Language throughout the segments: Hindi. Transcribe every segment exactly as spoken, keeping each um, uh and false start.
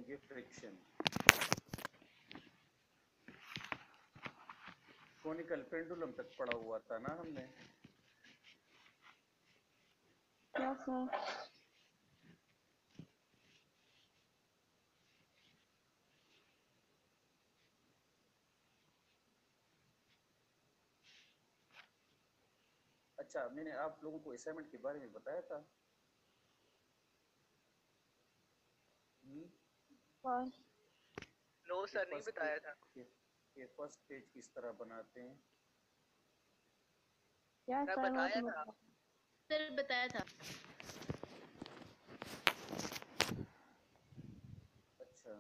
पढ़ेंगे फ्रिक्शन। कोनिकल पेंडुलम तक पढ़ा हुआ था ना हमने। क्या सर? अच्छा, मैंने आप लोगों को असाइनमेंट के बारे में बताया था। और नो सर, नहीं बताया था। ये फर्स्ट पेज किस तरह बनाते हैं? क्या सर सर? वो बताया तो था। सर बताया था। अच्छा,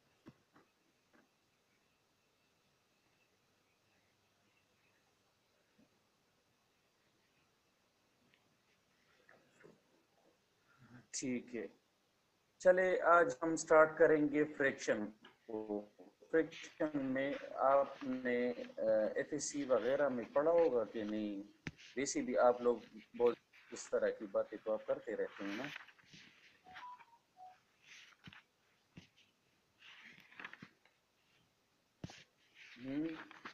ठीक है, चले आज हम स्टार्ट करेंगे फ्रिक्शन को। फ्रिक्शन में आपने एफ एस सी वगैरह में पढ़ा होगा कि नहीं? वैसे भी आप लोग बहुत इस तरह की बातें तो आप करते रहते हैं ना। हम्म,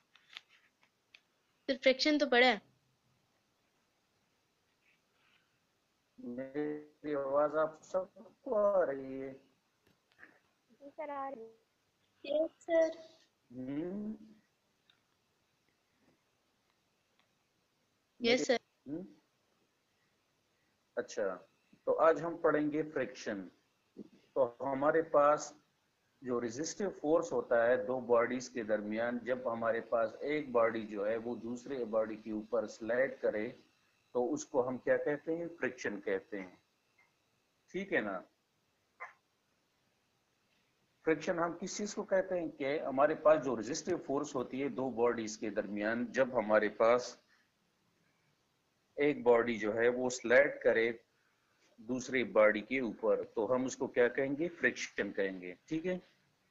सर फ्रिक्शन तो पढ़ा है। मेरी आवाज आप सबको आ रही है? जी सर आ रही है। Yes sir. हम्म, मेरे यस सर। हम्म, अच्छा, तो आज हम पढ़ेंगे फ्रिक्शन। तो हमारे पास जो रेजिस्टिव फोर्स होता है दो बॉडीज के दरमियान, जब हमारे पास एक बॉडी जो है वो दूसरे बॉडी के ऊपर स्लाइड करे तो उसको हम क्या कहते हैं? फ्रिक्शन कहते हैं। ठीक है ना। फ्रिक्शन हम किस चीज को कहते हैं कि हमारे पास जो रेजिस्टिव फोर्स होती है दो बॉडीज के दरमियान, जब हमारे पास एक बॉडी जो है वो स्लाइड करे दूसरी बॉडी के ऊपर, तो हम उसको क्या कहेंगे? फ्रिक्शन कहेंगे। ठीक है।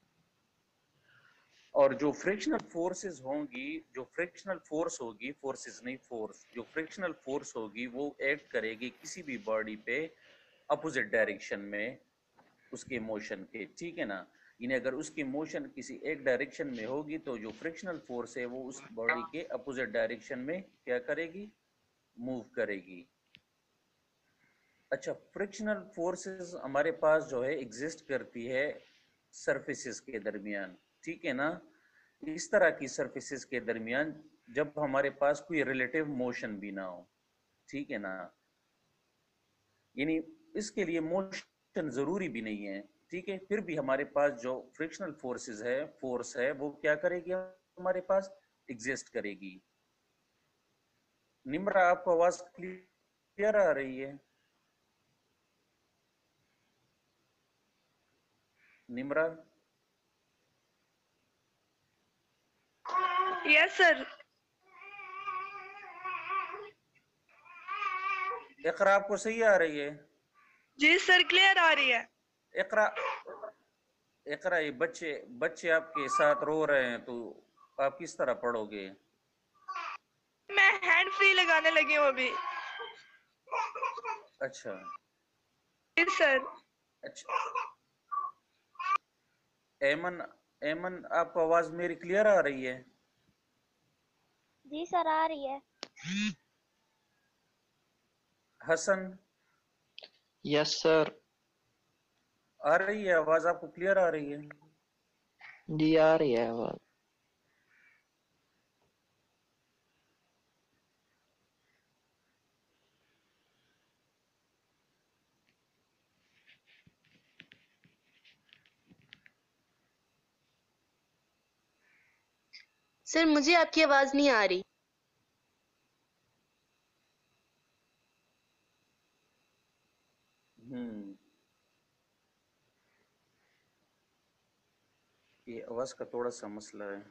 और जो फ्रिक्शनल फोर्सेस होंगी, जो फ्रिक्शनल फोर्स होगी, फोर्सेस नहीं फोर्स, जो फ्रिक्शनल फोर्स होगी वो एक्ट करेगी किसी भी बॉडी पे अपोजिट डायरेक्शन में उसके मोशन के। ठीक है ना। यानी अगर उसकी मोशन किसी एक डायरेक्शन में होगी तो जो फ्रिक्शनल फोर्स है वो उस बॉडी के अपोजिट डायरेक्शन में क्या करेगी? मूव करेगी। अच्छा, फ्रिक्शनल फोर्सेस हमारे पास जो है एग्जिस्ट करती है सरफेसेस के दरमियान। ठीक है ना। इस तरह की सरफेसेस के दरमियान जब हमारे पास कोई रिलेटिव मोशन भी ना हो। ठीक है ना। यानी इसके लिए मोशन जरूरी भी नहीं है। ठीक है, फिर भी हमारे पास जो फ्रिक्शनल फोर्सेस है फोर्स है वो क्या करेगी? हमारे पास एग्जिस्ट करेगी। निम्रा, आपको आवाज क्लियर आ रही है? निम्रा? Yes sir. इकरा, आपको सही आ रही है? जी सर, क्लियर आ रही है। इकरा, इकरा, ये बच्चे बच्चे आपके साथ रो रहे हैं तो आप किस तरह पढ़ोगे? मैं हैंड फ्री लगाने लगी हूँ अभी। अच्छा जी सर। अच्छा, एमन एमन आपको आवाज मेरी क्लियर आ रही है? जी सर आ रही है। Hasan, yes sir. आ रही है आवाज? आपको क्लियर आ रही है? जी आ रही है आवाज। सर मुझे आपकी आवाज नहीं आ रही। हम्म, ये आवाज का थोड़ा सा मसला है।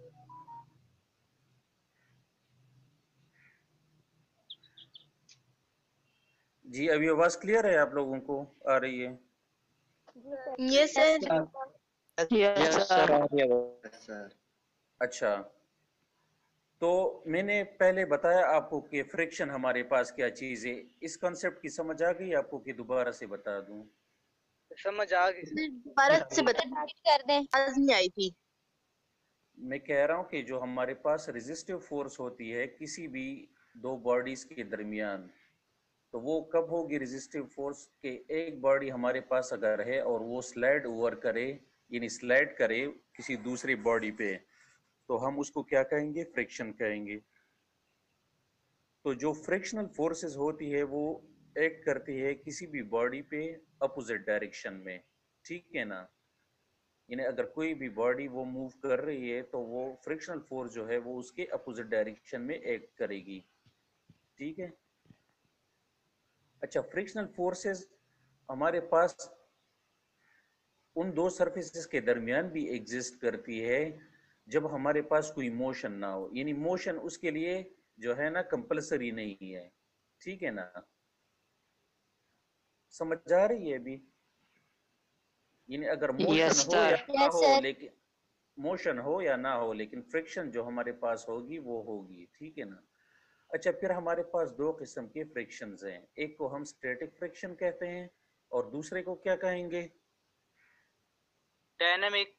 जी अभी आवाज क्लियर है आप लोगों को आ रही है? Yes sir. यस सर आ रही है आवाज। अच्छा, तो मैंने पहले बताया आपको कि फ्रिक्शन हमारे पास क्या चीज है। इस कॉन्सेप्ट की समझ आ गई आपको कि दोबारा से बता दूं? समझ आ गई। सर दोबारा से बता कर दें, आवाज नहीं आई थी। मैं कह रहा हूं कि जो हमारे पास रेजिस्टिव फोर्स होती है किसी भी दो बॉडीज के दरमियान, तो वो कब होगी रेजिस्टिव फोर्स के एक बॉडी हमारे पास अगर है और वो स्लाइड ओवर करे, यानी स्लाइड करे किसी दूसरी बॉडी पे, तो हम उसको क्या कहेंगे? फ्रिक्शन कहेंगे। तो जो फ्रिक्शनल फोर्सेस होती है वो एक्ट करती है किसी भी बॉडी पे अपोजिट डायरेक्शन में, ठीक है ना? यानी अगर कोई भी बॉडी वो मूव कर रही है तो वो फ्रिक्शनल फोर्स जो है वो उसके अपोजिट डायरेक्शन में एक्ट करेगी, ठीक है? अच्छा, फ्रिक्शनल फोर्सेस हमारे पास उन दो सरफेसेस के दरमियान भी एग्जिस्ट करती है जब हमारे पास कोई मोशन ना हो, यानी मोशन उसके लिए जो है ना कंपल्सरी नहीं है, ठीक है ना? समझ आ रही है अभी? यानी अगर मोशन यस हो या सर। ना यस हो, सर। लेकिन मोशन हो या ना हो लेकिन फ्रिक्शन जो हमारे पास होगी वो होगी, ठीक है ना? अच्छा, फिर हमारे पास दो किस्म के फ्रिक्शंस हैं, एक को हम स्टैटिक फ्रिक्शन कहते हैं और दूसरे को क्या कहेंगे? डायनामिक।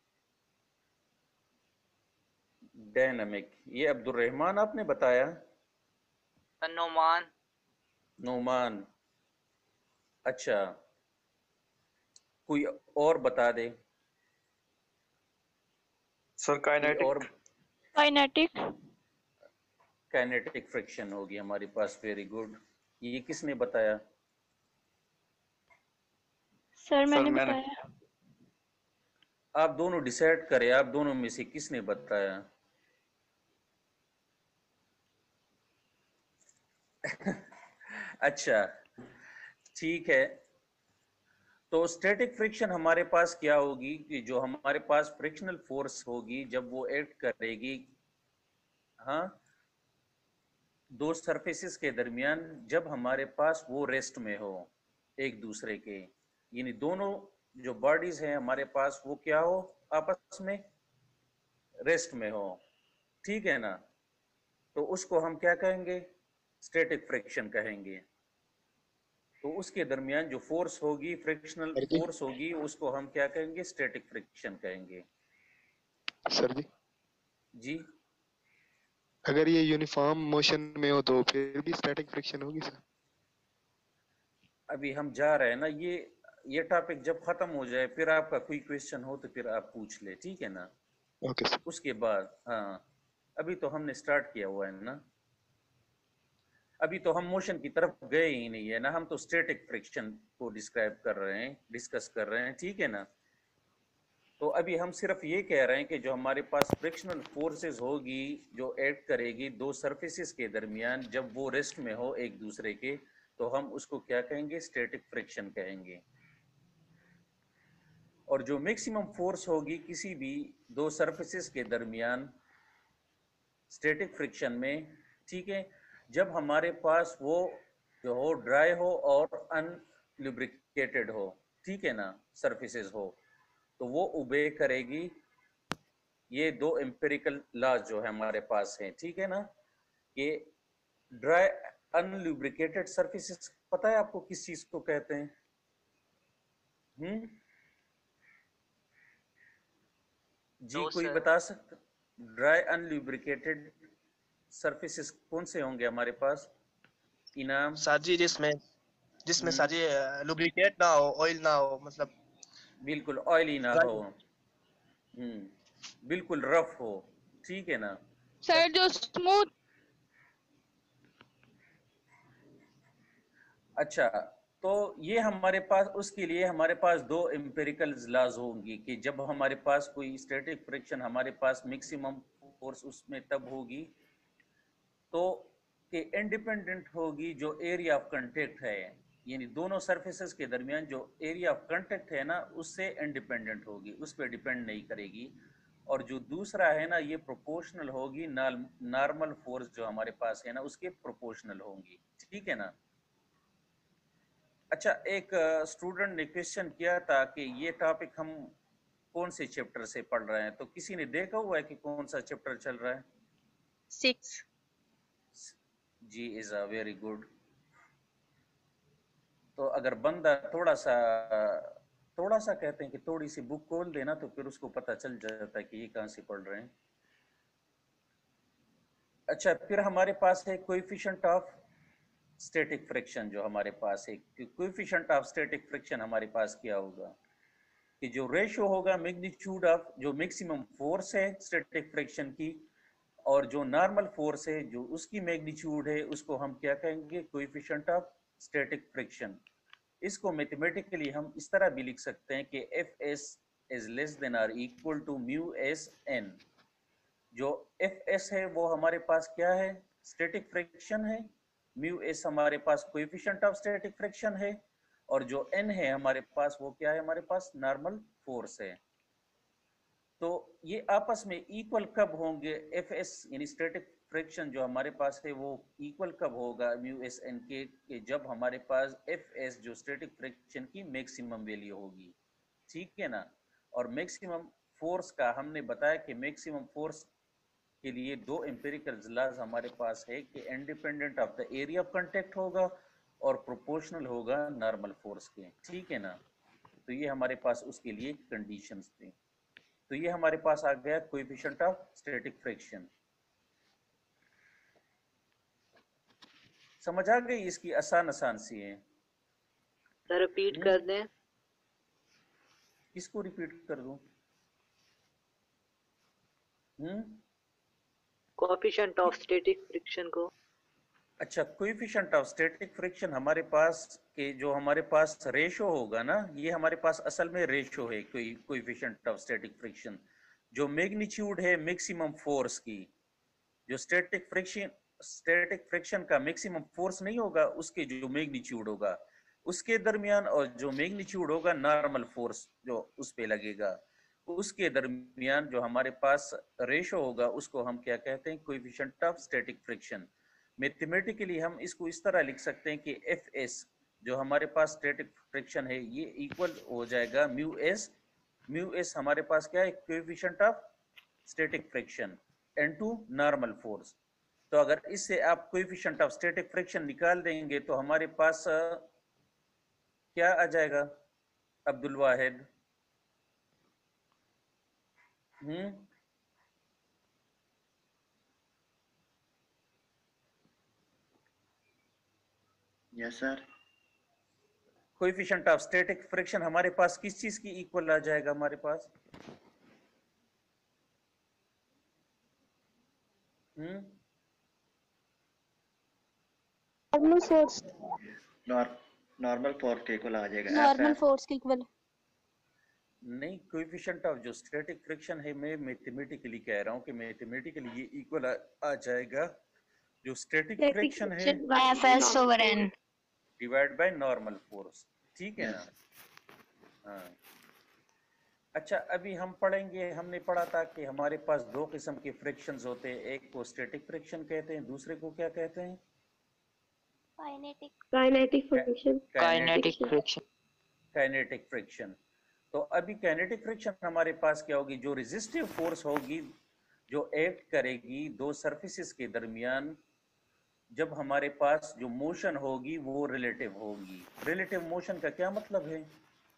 डायनामिक। ये अब्दुल रहमान आपने बताया? नोमान। नोमान। अच्छा, कोई और बता दे? सर कोई और? काइनेटिक। काइनेटिक। काइनेटिक फ्रिक्शन होगी हमारे पास, वेरी गुड। ये किसने बताया? सर सर मैंने मैंने। बताया। आप दोनों डिसाइड करें, आप दोनों में से किसने बताया? अच्छा, ठीक है। तो स्टैटिक फ्रिक्शन हमारे पास क्या होगी कि जो हमारे पास फ्रिक्शनल फोर्स होगी जब वो एक्ट करेगी, हाँ, दो सरफेसेस के दरमियान, जब हमारे पास वो रेस्ट में हो एक दूसरे के, यानी दोनों जो बॉडीज हैं हमारे पास वो क्या हो? आपस में रेस्ट में हो, ठीक है ना? तो उसको हम क्या कहेंगे? स्टैटिक फ्रिक्शन कहेंगे। तो उसके दरमियान जो फोर्स होगी, फ्रिक्शनल सर जी। फोर्स होगी, उसको हम क्या कहेंगे? स्टैटिक फ्रिक्शन कहेंगे। सर जी, जी, अगर ये यूनिफॉर्म मोशन में हो तो फिर भी स्टैटिक फ्रिक्शन होगी सर? अभी हम जा रहे हैं ना, ये ये टॉपिक जब खत्म हो जाए फिर आपका कोई क्वेश्चन हो तो फिर आप पूछ ले, ठीक है ना? Okay sir. उसके बाद, हाँ, अभी तो हमने स्टार्ट किया हुआ है ना, अभी तो हम मोशन की तरफ गए ही नहीं है ना, हम तो स्टैटिक फ्रिक्शन को डिस्क्राइब कर रहे हैं, डिस्कस कर रहे हैं, ठीक है ना? तो अभी हम सिर्फ ये कह रहे हैं कि जो हमारे पास फ्रिक्शनल फोर्सेस होगी जो एक्ट करेगी दो सरफेसेस के दरमियान जब वो रेस्ट में हो एक दूसरे के, तो हम उसको क्या कहेंगे? स्टैटिक फ्रिक्शन कहेंगे। और जो मैक्सिमम फोर्स होगी किसी भी दो सरफेसेस के दरमियान स्टैटिक फ्रिक्शन में, ठीक है, जब हमारे पास वो जो हो ड्राई हो और अनलुब्रिकेटेड हो, ठीक है ना, सरफेसेस हो, तो वो ओबे करेगी ये दो एम्पिरिकल लॉज जो है हमारे पास हैं, ठीक है ना? कि ड्राई अनलुब्रिकेटेड सरफेसेस पता है आपको किस चीज को कहते हैं? हम्म जी, नो कोई सर। बता सकता? ड्राई अनलुब्रिकेटेड सरफेसेस कौन से होंगे हमारे पास? इनाम? सर जी जिसमें जिसमें हम्म, सर जी लुब्रिकेट ना हो, ऑयल ना हो, मतलब बिल्कुल ऑयली ना हो, ड्राई। हम्म, बिल्कुल रफ हो, ठीक है ना? सर जो स्मूथ। अच्छा, तो ये हमारे पास, उसके लिए हमारे पास दो एम्पिरिकल लॉज होंगी कि जब हमारे पास कोई स्टैटिक फ्रिक्शन, हमारे पास मैक्सिमम फोर्स उसमें तब होगी तो कि इंडिपेंडेंट होगी जो एरिया ऑफ कांटेक्ट है, यानी दोनों सरफेसेस के दरमियान जो एरिया ऑफ कांटेक्ट है ना उससे इंडिपेंडेंट होगी, उस पर डिपेंड नहीं करेगी। और जो दूसरा है ना ये प्रोपोर्शनल होगी नॉर्मल फोर्स जो हमारे पास है ना उसके प्रोपोर्शनल होंगी, ठीक है ना। अच्छा, एक स्टूडेंट ने क्वेश्चन किया था कि ये टॉपिक हम कौन से चैप्टर से पढ़ रहे हैं, तो किसी ने देखा हुआ है कि कौन सा चैप्टर चल रहा है? सिक्स। जी इज अ वेरी गुड। तो अगर बंदा थोड़ा सा थोड़ा सा कहते हैं कि थोड़ी सी बुक खोल देना तो फिर उसको पता चल जाता है कि ये कहाँ से पढ़ रहे हैं। अच्छा, फिर हमारे पास है कोएफिशिएंट ऑफ स्टैटिक फ्रिक्शन जो हमारे पास है। कोएफिशिएंट ऑफ स्टैटिक फ्रिक्शन हमारे पास क्या होगा कि जो रेशियो होगा मैग्नीट्यूड ऑफ जो मैक्सिमम फोर्स है स्टैटिक फ्रिक्शन की और जो नॉर्मल फोर्स है जो उसकी मैग्नीट्यूड है उसको हम क्या कहेंगे, कोएफिशिएंट ऑफ स्टैटिक फ्रिक्शन। इसको मैथमेटिकली हम इस तरह भी लिख सकते हैं कि F S is less than or equal to mu S N. जो एफ एस है वो हमारे पास क्या है, स्टैटिक फ्रिक्शन है, म्यू एस हमारे पास कोएफिशिएंट ऑफ स्टैटिक फ्रिक्शन है और जो एन है हमारे पास वो क्या है, हमारे पास नॉर्मल फोर्स है। तो ये आपस में इक्वल कब होंगे, एफ एस यानी स्टैटिक फ्रिक्शन जो हमारे पास है वो इक्वल कब होगा म्यू एस एन के, के जब हमारे पास एफ एस जो स्टैटिक फ्रिक्शन की मैक्सिमम वैल्यू होगी, ठीक है ना। और मैक्सिमम फोर्स का हमने बताया कि मैक्सिमम फोर्स के लिए दो एम्पिरिकल लॉज हमारे पास है कि independent of the area of contact होगा और प्रोपोर्शनल होगा नॉर्मल फोर्स के, ठीक है ना। तो ये हमारे पास उसके लिए कंडीशंस थे। तो ये हमारे पास आ गया कोएफिशिएंट ऑफ स्टैटिक फ्रिक्शन। समझ आ गई, इसकी आसान आसान सी है। सर रिपीट कर दें। किसको रिपीट कर दूं? Hmm coefficient of static friction को। अच्छा, कोएफिशिएंट ऑफ स्टैटिक फ्रिक्शन हमारे पास के जो हमारे पास रेशो होगा ना, ये हमारे पास असल में रेशो है कोई कोएफिशिएंट ऑफ स्टैटिक फ्रिक्शन। जो मैग्नीट्यूड है मैक्सिमम फोर्स की, जो स्टैटिक फ्रिक्शन स्टैटिक फ्रिक्शन का मैक्सिमम फोर्स नहीं होगा उसके जो मैग्नीट्यूड होगा उसके दरमियान और जो मैग्नीट्यूड होगा नॉर्मल फोर्स जो उस पे लगेगा उसके दरमियान जो हमारे पास रेशो होगा उसको हम क्या कहते हैं, coefficient of static friction. Mathematically हम इसको इस तरह लिख सकते हैं कि एफ एस जो हमारे पास स्टैटिक फ्रिक्शन है ये इक्वल हो जाएगा म्यू एस। म्यू एस हमारे पास क्या है, coefficient of static friction into normal force. तो अगर इससे आप कोएफिशिएंट ऑफ स्टैटिक फ्रिक्शन निकाल देंगे तो हमारे पास क्या आ जाएगा Abdul Wahid? Hmm yes sir. Coefficient of static friction हमारे पास किस चीज की इक्वल आ जाएगा हमारे पास? Hmm normal force normal force के इक्वल आ जाएगा। नॉर्मल फोर्स के इक्वल नहीं, कोएफिशिएंट ऑफ जो स्टैटिक फ्रिक्शन है मैं मैथमेटिकली कह रहा हूँ कि मैथमेटिकली ये इक्वल आ, आ जाएगा जो स्टैटिक फ्रिक्शन है F S over N divide by normal force, ठीक है ना। हाँ, अच्छा अभी हम पढ़ेंगे, हमने पढ़ा था कि हमारे पास दो किस्म के फ्रिक्शंस होते हैं, एक को स्टैटिक फ्रिक्शन कहते हैं, दूसरे को क्या कहते हैं? Kinetic kinetic friction. Kinetic friction. Kinetic friction. तो अभी काइनेटिक फ्रिक्शन हमारे पास क्या होगी, जो रेजिस्टिव फोर्स होगी जो एक्ट करेगी दो सरफेसेस के दरमियान, जब हमारे पास जो मोशन होगी वो रिलेटिव होगी। रिलेटिव मोशन का क्या मतलब है?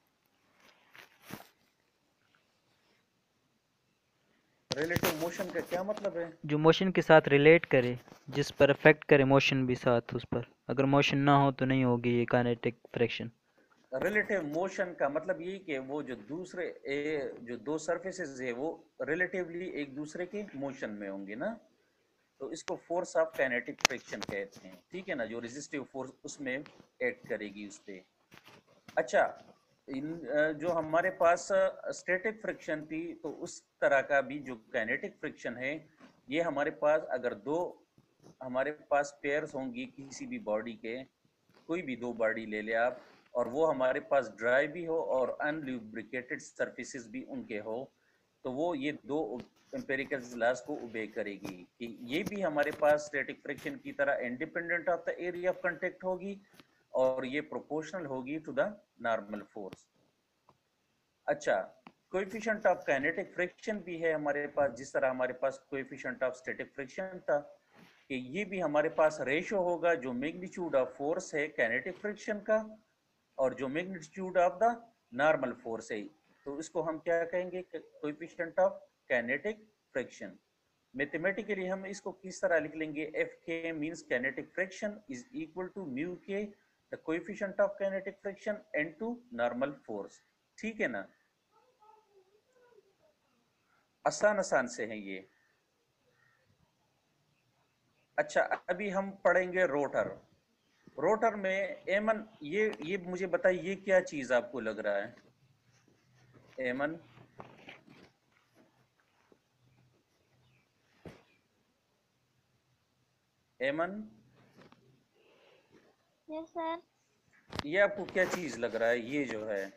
रिलेटिव मोशन का क्या मतलब है? जो मोशन के साथ रिलेट करे, जिस पर अफेक्ट करे मोशन भी साथ उस पर, अगर मोशन ना हो तो नहीं होगी ये काइनेटिक फ्रिक्शन। रिलेटिव मोशन का मतलब ये कि वो जो दूसरे ए, जो दो सरफेसेस है वो रिलेटिवली एक दूसरे के मोशन में होंगे ना, तो इसको फोर्स ऑफ काइनेटिक फ्रिक्शन कहते हैं, ठीक है ना। जो रेजिस्टिव फोर्स उसमें एक्ट करेगी उस पे। अच्छा, इन जो हमारे पास स्टैटिक फ्रिक्शन थी तो उस तरह का भी जो काइनेटिक फ्रिक्शन है ये हमारे पास अगर दो हमारे पास पेयर्स होंगी किसी भी बॉडी के, कोई भी दो बॉडी ले ले आप, और वो हमारे पास ड्राई भी हो और अनल्यूब्रिकेटेड सरफेसेस भी उनके हो, तो वो ये दो एम्पिरिकल लॉज को ओबे करेगी कि ये भी हमारे पास स्टैटिक फ्रिक्शन की तरह independent of the area of contact होगी और ये प्रोपोर्शनल होगी टू द नॉर्मल फोर्स। अच्छा, कोएफिशिएंट ऑफ काइनेटिक फ्रिक्शन भी है हमारे पास, जिस तरह हमारे पास कोएफिशिएंट ऑफ स्टैटिक फ्रिक्शन था कि ये भी हमारे पास रेशियो होगा जो मैग्नीट्यूड ऑफ फोर्स है काइनेटिक फ्रिक्शन का और जो magnitude of the normal force है, तो इसको हम क्या कहेंगे, coefficient of kinetic friction. Mathematically हम इसको किस तरह लिख लेंगे, F K means kinetic friction is equal to mu K the coefficient of kinetic friction into normal force. ठीक है ना, आसान आसान से है ये। अच्छा, अभी हम पढ़ेंगे रोटर। रोटर में एमन, ये ये मुझे बताइए ये क्या चीज आपको लग रहा है एमन? एमन यस सर। ये आपको क्या चीज लग रहा है, ये जो है?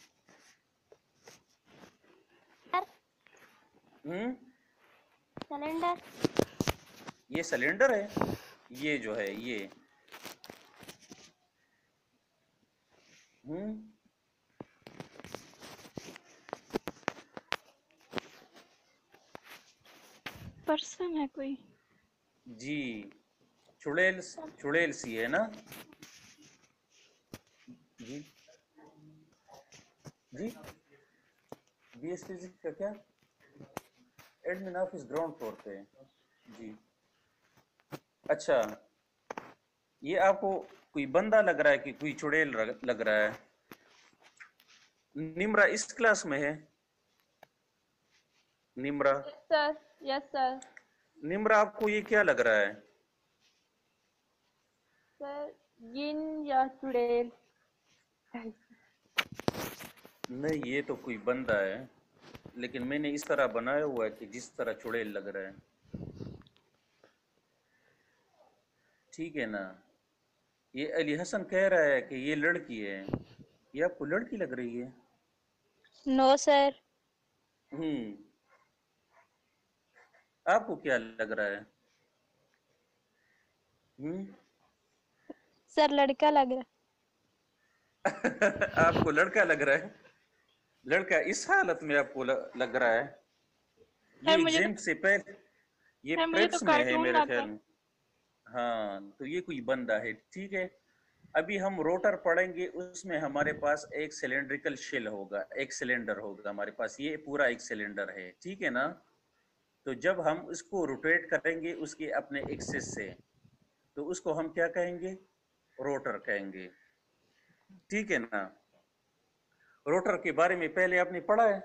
हम्म सिलेंडर। ये सिलेंडर है, ये जो है ये। हम्म पर्सन है कोई? जी, चुड़ैल, चुड़ैल सी है ना जी। जी, बीएस फिजिक्स का क्या एडमिन ऑफिस ग्राउंड फ्लोर पे है जी। अच्छा, ये आपको कोई बंदा लग रहा है कि कोई चुड़ैल लग रहा है? निम्रा इस क्लास में है? Nimra? Sir yes sir. Nimra आपको ये क्या लग रहा है? सर जिन या चुड़ैल। नहीं, ये तो कोई बंदा है, लेकिन मैंने इस तरह बनाया हुआ है कि जिस तरह चुड़ैल लग रहा है। ठीक है ना। ये अली हसन कह रहा है कि ये लड़की है, ये आपको लड़की लग रही है? No sir. हम्म आपको क्या लग रहा है? हम्म सर लड़का लग रहा आपको लड़का लग रहा है? लड़का इस हालत में आपको लग रहा है? ये एग्जाम से पहले, ये प्रेप्स में है मेरे ख्याल में। हाँ, तो ये कोई बंदा है। ठीक है, अभी हम रोटर पढ़ेंगे, उसमें हमारे पास एक सिलेंड्रिकल शेल होगा, एक सिलेंडर होगा हमारे पास, ये पूरा एक सिलेंडर है। ठीक है ना। तो जब हम इसको रोटेट करेंगे उसके अपने एक्सिस से, तो उसको हम क्या कहेंगे, रोटर कहेंगे। ठीक है ना। रोटर के बारे में पहले आपने पढ़ा है?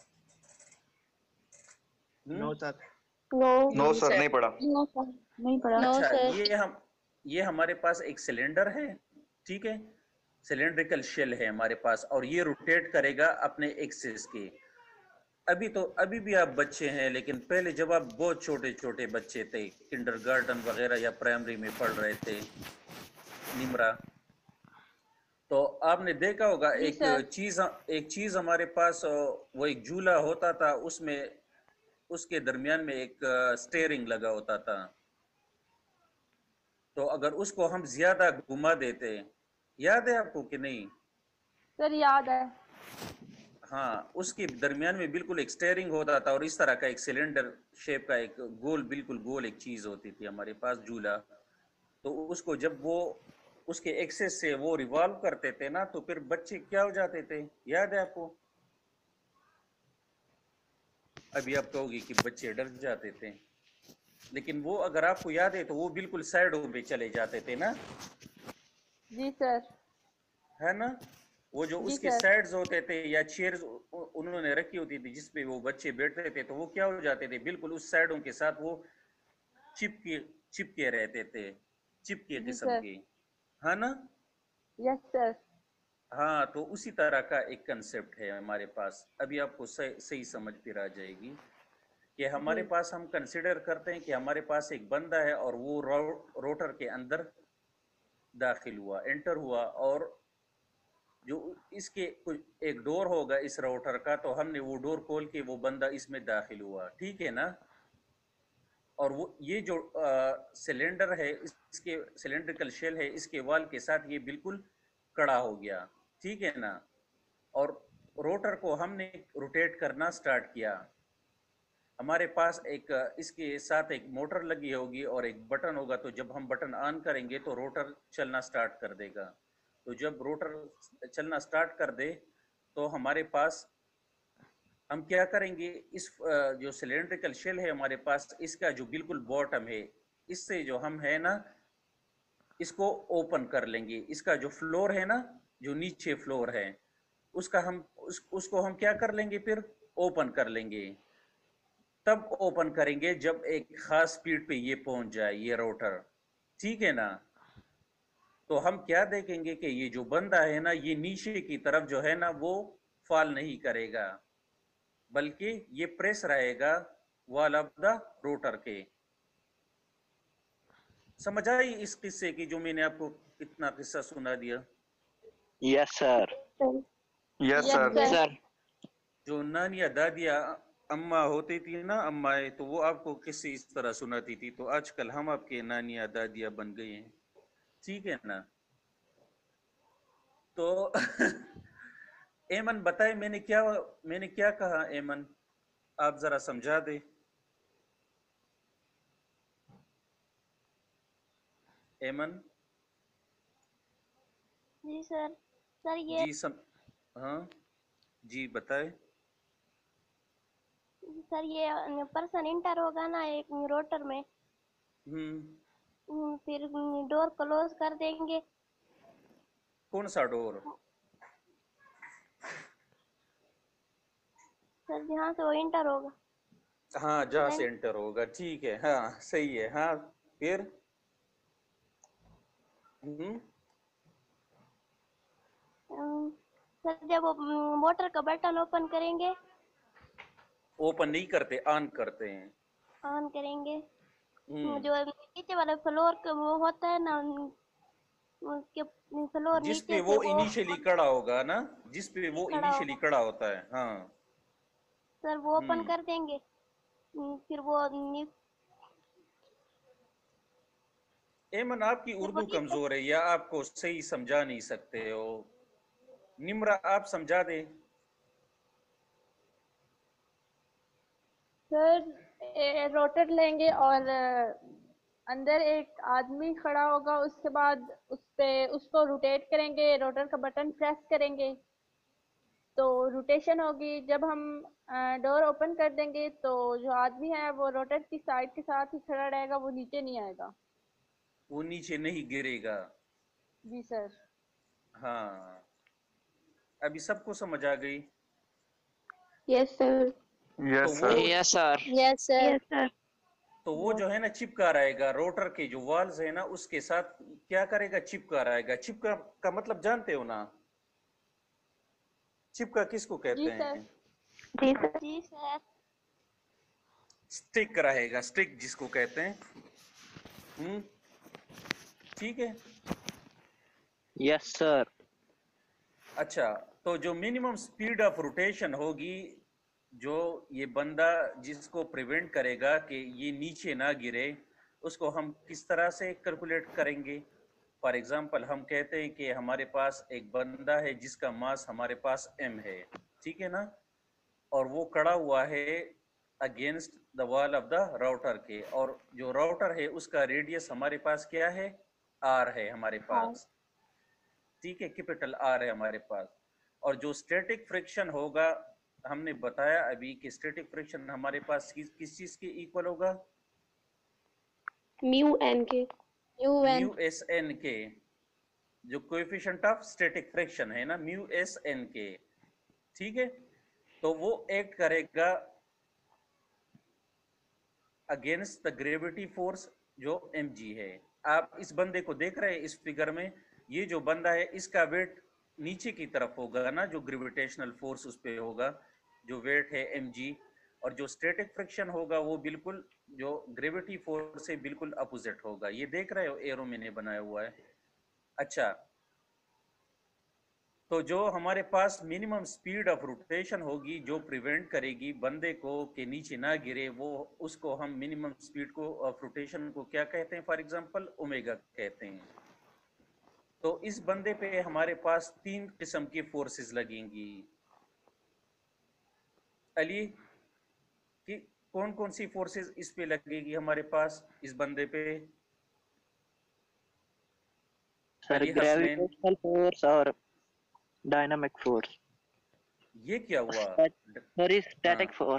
No sir. No no sir, नहीं पढ़ा। नो सर, नहीं पढ़ा। अच्छा, ये हम ये हमारे पास एक सिलेंडर है। ठीक है, सिलेंड्रिकल शेल है हमारे पास और ये रोटेट करेगा अपने एक्सिस के। अभी तो अभी भी आप बच्चे हैं, लेकिन पहले जब आप बहुत छोटे छोटे बच्चे थे, किंडरगार्टन वगैरह या प्राइमरी में पढ़ रहे थे निम्रा, तो आपने देखा होगा एक चीज एक चीज हमारे पास, वो एक झूला होता था, उसमें उसके दरमियान में एक स्टीयरिंग लगा होता था। तो अगर उसको हम ज्यादा घुमा देते, याद है आपको कि नहीं? सर याद है। हाँ, उसके दरमियान में बिल्कुल एक स्टीयरिंग होता था और इस तरह का एक सिलेंडर शेप का एक गोल, बिल्कुल गोल एक चीज होती थी हमारे पास, झूला। तो उसको जब वो उसके एक्सेस से वो रिवॉल्व करते थे ना, तो फिर बच्चे क्या हो जाते थे, याद है आपको? अभी आप कहोगे कि बच्चे डर जाते थे, लेकिन वो अगर आपको याद है तो वो बिल्कुल साइडों पे चले जाते थे ना। जी सर। है ना, वो जो उसके साइड्स होते थे या चेयर्स उन्होंने रखी होती थी जिसपे वो बच्चे बैठते थे, तो वो क्या हो जाते थे, बिल्कुल उस साइडों के साथ वो चिपके चिपके रहते थे, चिपके किस्म के। है ना? Yes sir. हाँ, तो उसी तरह का एक कंसेप्ट है हमारे पास। अभी आपको सही सही समझ फिर आ जाएगी कि हमारे पास, हम कंसिडर करते हैं कि हमारे पास एक बंदा है और वो रो, रोटर के अंदर दाखिल हुआ, एंटर हुआ, और जो इसके कुछ एक डोर होगा इस राउटर का, तो हमने वो डोर खोल के वो बंदा इसमें दाखिल हुआ, ठीक है ना। और वो ये जो सिलेंडर है, इसके सिलेंड्रिकल शेल है, इसके वाल के साथ ये बिल्कुल कड़ा हो गया, ठीक है ना। और रोटर को हमने रोटेट करना स्टार्ट किया। हमारे पास एक इसके साथ एक मोटर लगी होगी और एक बटन होगा, तो जब हम बटन ऑन करेंगे तो रोटर चलना स्टार्ट कर देगा। तो जब रोटर चलना स्टार्ट कर दे तो हमारे पास हम क्या करेंगे, इस जो सिलेंड्रिकल शेल है हमारे पास, इसका जो बिल्कुल बॉटम है, इससे जो हम है ना इसको ओपन कर लेंगे। इसका जो फ्लोर है ना, जो नीचे फ्लोर है, उसका हम उस, उसको हम क्या कर लेंगे, फिर ओपन कर लेंगे। तब ओपन करेंगे जब एक खास स्पीड पे ये पहुंच जाए ये रोटर, ठीक है ना। तो हम क्या देखेंगे कि ये जो बंदा है ना, ये नीचे की तरफ जो है ना वो फॉल नहीं करेगा, बल्कि ये प्रेस रहेगा वॉल ऑफ द रोटर के। समझ आई इस किस्से की, जो मैंने आपको इतना किस्सा सुना दिया? Yes sir. Yes sir. जो नानिया दादिया अम्मा होती थी ना, अम्माएं, तो वो आपको किस्से इस तरह सुनाती थी। तो आजकल हम आपके नानिया दादिया बन गए हैं, ठीक है ना। तो एमन बताए मैंने क्या मैंने क्या कहा, एमन आप जरा समझा दे। एमन जी सर। सर ये जी सम हाँ जी बताए। सर ये पर्सन इंटर होगा ना एक रोटर में, हम्म फिर डोर क्लोज कर देंगे। कौन सा डोर? सर जहाँ से वो इंटर होगा। हाँ, जहाँ से एंटर होगा, ठीक है, हाँ सही है। हाँ फिर हम्म सर जब वो मोटर का बटन ओपन करेंगे, ओपन नहीं करते, ऑन करते हैं। ऑन करेंगे, हम्म जो नीचे वाला फ्लोर का वो होता है ना, उसके फ्लोर जिस नीचे पे से वो वो इनिशियली खड़ा होगा ना, जिस पे वो खड़ा इनिशियली होगा। खड़ा होता है, हाँ। सर वो ओपन हम्म कर देंगे, फिर वो नी- एमन आपकी फिर वो उर्दू नीचे। कमजोर है या आपको सही समझा नहीं सकते हो? निम्रा आप समझा दे। सर रोटर लेंगे और अंदर एक आदमी खड़ा होगा, उसके बाद उस पे उसको रोटेट करेंगे, रोटर का बटन प्रेस करेंगे तो रोटेशन होगी। जब हम डोर ओपन कर देंगे तो जो आदमी है वो रोटर की साइड के साथ ही खड़ा रहेगा, वो नीचे नहीं आएगा। वो नीचे नहीं गिरेगा। जी सर। हाँ, अभी सबको समझ आ गई? Yes sir. तो वो यस सर। Yes sir. तो वो जो है ना चिपका रहेगा, रोटर के जो वाल्स है ना उसके साथ क्या करेगा, चिपका रहेगा। चिपका का मतलब जानते हो ना? चिपका किसको कहते जी हैं? सर। जी सर। जी सर। स्टिक रहेगा, स्टिक जिसको कहते हैं। हम्म ठीक है। Yes sir. अच्छा, तो जो मिनिमम स्पीड ऑफ रोटेशन होगी, जो ये बंदा जिसको प्रिवेंट करेगा कि ये नीचे ना गिरे, उसको हम किस तरह से कैलकुलेट करेंगे? फॉर एग्जांपल हम कहते हैं कि हमारे पास एक बंदा है जिसका मास हमारे पास m है, ठीक है ना, और वो खड़ा हुआ है against the wall of the rotor के, और जो राउटर है उसका रेडियस हमारे पास क्या है, r है हमारे पास, ठीक है, कैपिटल R है हमारे पास। और जो स्टैटिक फ्रिक्शन होगा, हमने बताया अभी कि स्टैटिक फ्रिक्शन हमारे पास किस किस चीज के इक्वल होगा? म्यू एन के। म्यू एस एन के, जो कोएफिशिएंट ऑफ स्टैटिक फ्रिक्शन है ना, म्यू एस एन के, ठीक है। तो वो एक्ट करेगा अगेंस्ट द ग्रेविटी फोर्स जो mg है। आप इस बंदे को देख रहे हैं इस फिगर में, ये जो बंदा है इसका वेट नीचे की तरफ होगा ना, जो ग्रेविटेशनल फोर्स उस पे होगा, जो वेट है mg, और जो स्टैटिक फ्रिक्शन होगा वो बिल्कुल जो ग्रेविटी फोर्स से बिल्कुल अपोजिट होगा। ये देख रहे हो, एरो मैंने बनाया हुआ है। अच्छा, तो जो हमारे पास मिनिमम स्पीड ऑफ रोटेशन होगी जो प्रिवेंट करेगी बंदे को के नीचे ना गिरे, वो उसको हम मिनिमम स्पीड को ऑफ रोटेशन को क्या कहते हैं? फॉर एग्जांपल ओमेगा कहते हैं। तो इस बंदे पे हमारे पास तीन किस्म की फोर्सेस लगेंगी। अली कि कौन कौन सी फोर्सेस इस पे लगेगी हमारे पास इस बंदे पे? Sir Ali Hasnain, gravitational force और डायनामिक फोर्स। ये क्या हुआ? Sorry static force.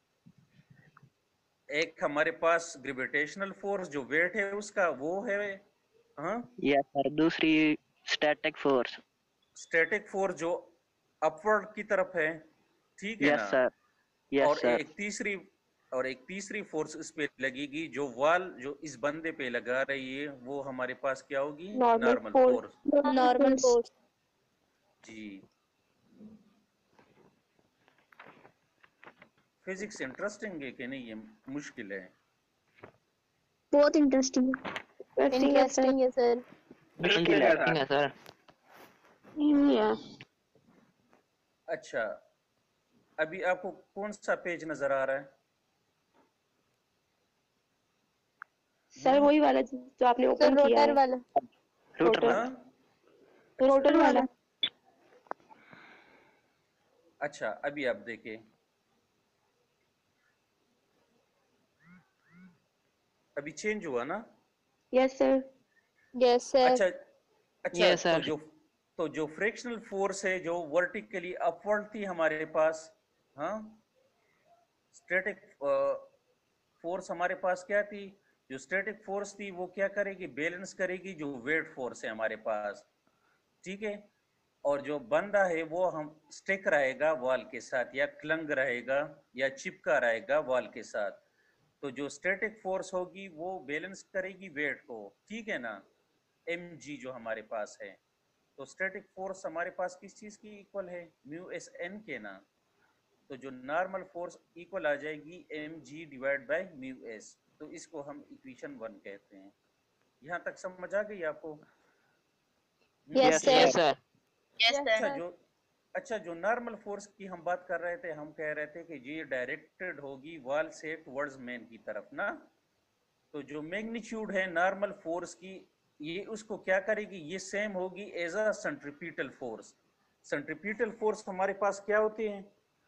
एक हमारे पास ग्रेविटेशनल फोर्स जो वेट है उसका वो है, हाँ यस सर। दूसरी स्टैटिक फोर्स। स्टैटिक फोर्स जो अपवर्ड की तरफ है, ठीक है यस ना? सर। यस और सर। एक तीसरी और एक तीसरी फोर्स इस पे लगेगी जो वाल जो इस बंदे पे लगा रही है, वो हमारे पास क्या होगी? Normal force. Normal force. जी, फिजिक्स इंटरेस्टिंग है कि नहीं? ये मुश्किल है। बहुत इंटरेस्टिंग है। इंटरेस्टिंग है सर। इंटरेस्टिंग है सर। अच्छा, अभी आपको कौन सा पेज नजर आ रहा है? सर वही वाला जो आपने ओपन किया रोटर है। वाला। रोटर हाँ? रोटर वाला। अच्छा, अभी आप देखें, अभी चेंज हुआ ना? Yes sir. Yes sir. अच्छा अच्छा Yes, तो sir. जो तो जो फ्रिक्शनल फोर्स है जो वर्टिकली अपवर्ड थी हमारे पास, हाँ, स्टैटिक फोर्स हमारे पास क्या थी? जो स्टैटिक फोर्स थी वो क्या करेगी? बैलेंस करेगी जो वेट फोर्स है हमारे पास, ठीक है? और जो बंदा है वो हम स्टिक रहेगा वॉल के साथ, या क्लंग रहेगा, या चिपका रहेगा वॉल के साथ। तो जो स्टैटिक फोर्स होगी वो बैलेंस करेगी वेट को, ठीक है ना? एम जी जो हमारे पास है, तो स्टैटिक फोर्स हमारे पास किस चीज की इक्वल है? म्यू एस एन के ना। तो जो नॉर्मल फोर्स इक्वल आ जाएगी M G divide by mu S, तो इसको हम इक्वेशन वन कहते हैं। यहाँ तक समझ आ गई आपको? Yes Yes, sir. sir. Yes अच्छा सर। जो अच्छा जो नॉर्मल फोर्स की हम बात कर रहे थे, हम कह रहे थे कि ये डायरेक्टेड होगी वॉल से टुवर्ड्स मैन की तरफ ना। तो जो मैग्नीट्यूड है नॉर्मल फोर्स की, ये उसको क्या करेगी? ये सेम होगी as a centripetal force. Centripetal force हमारे पास क्या होते हैं?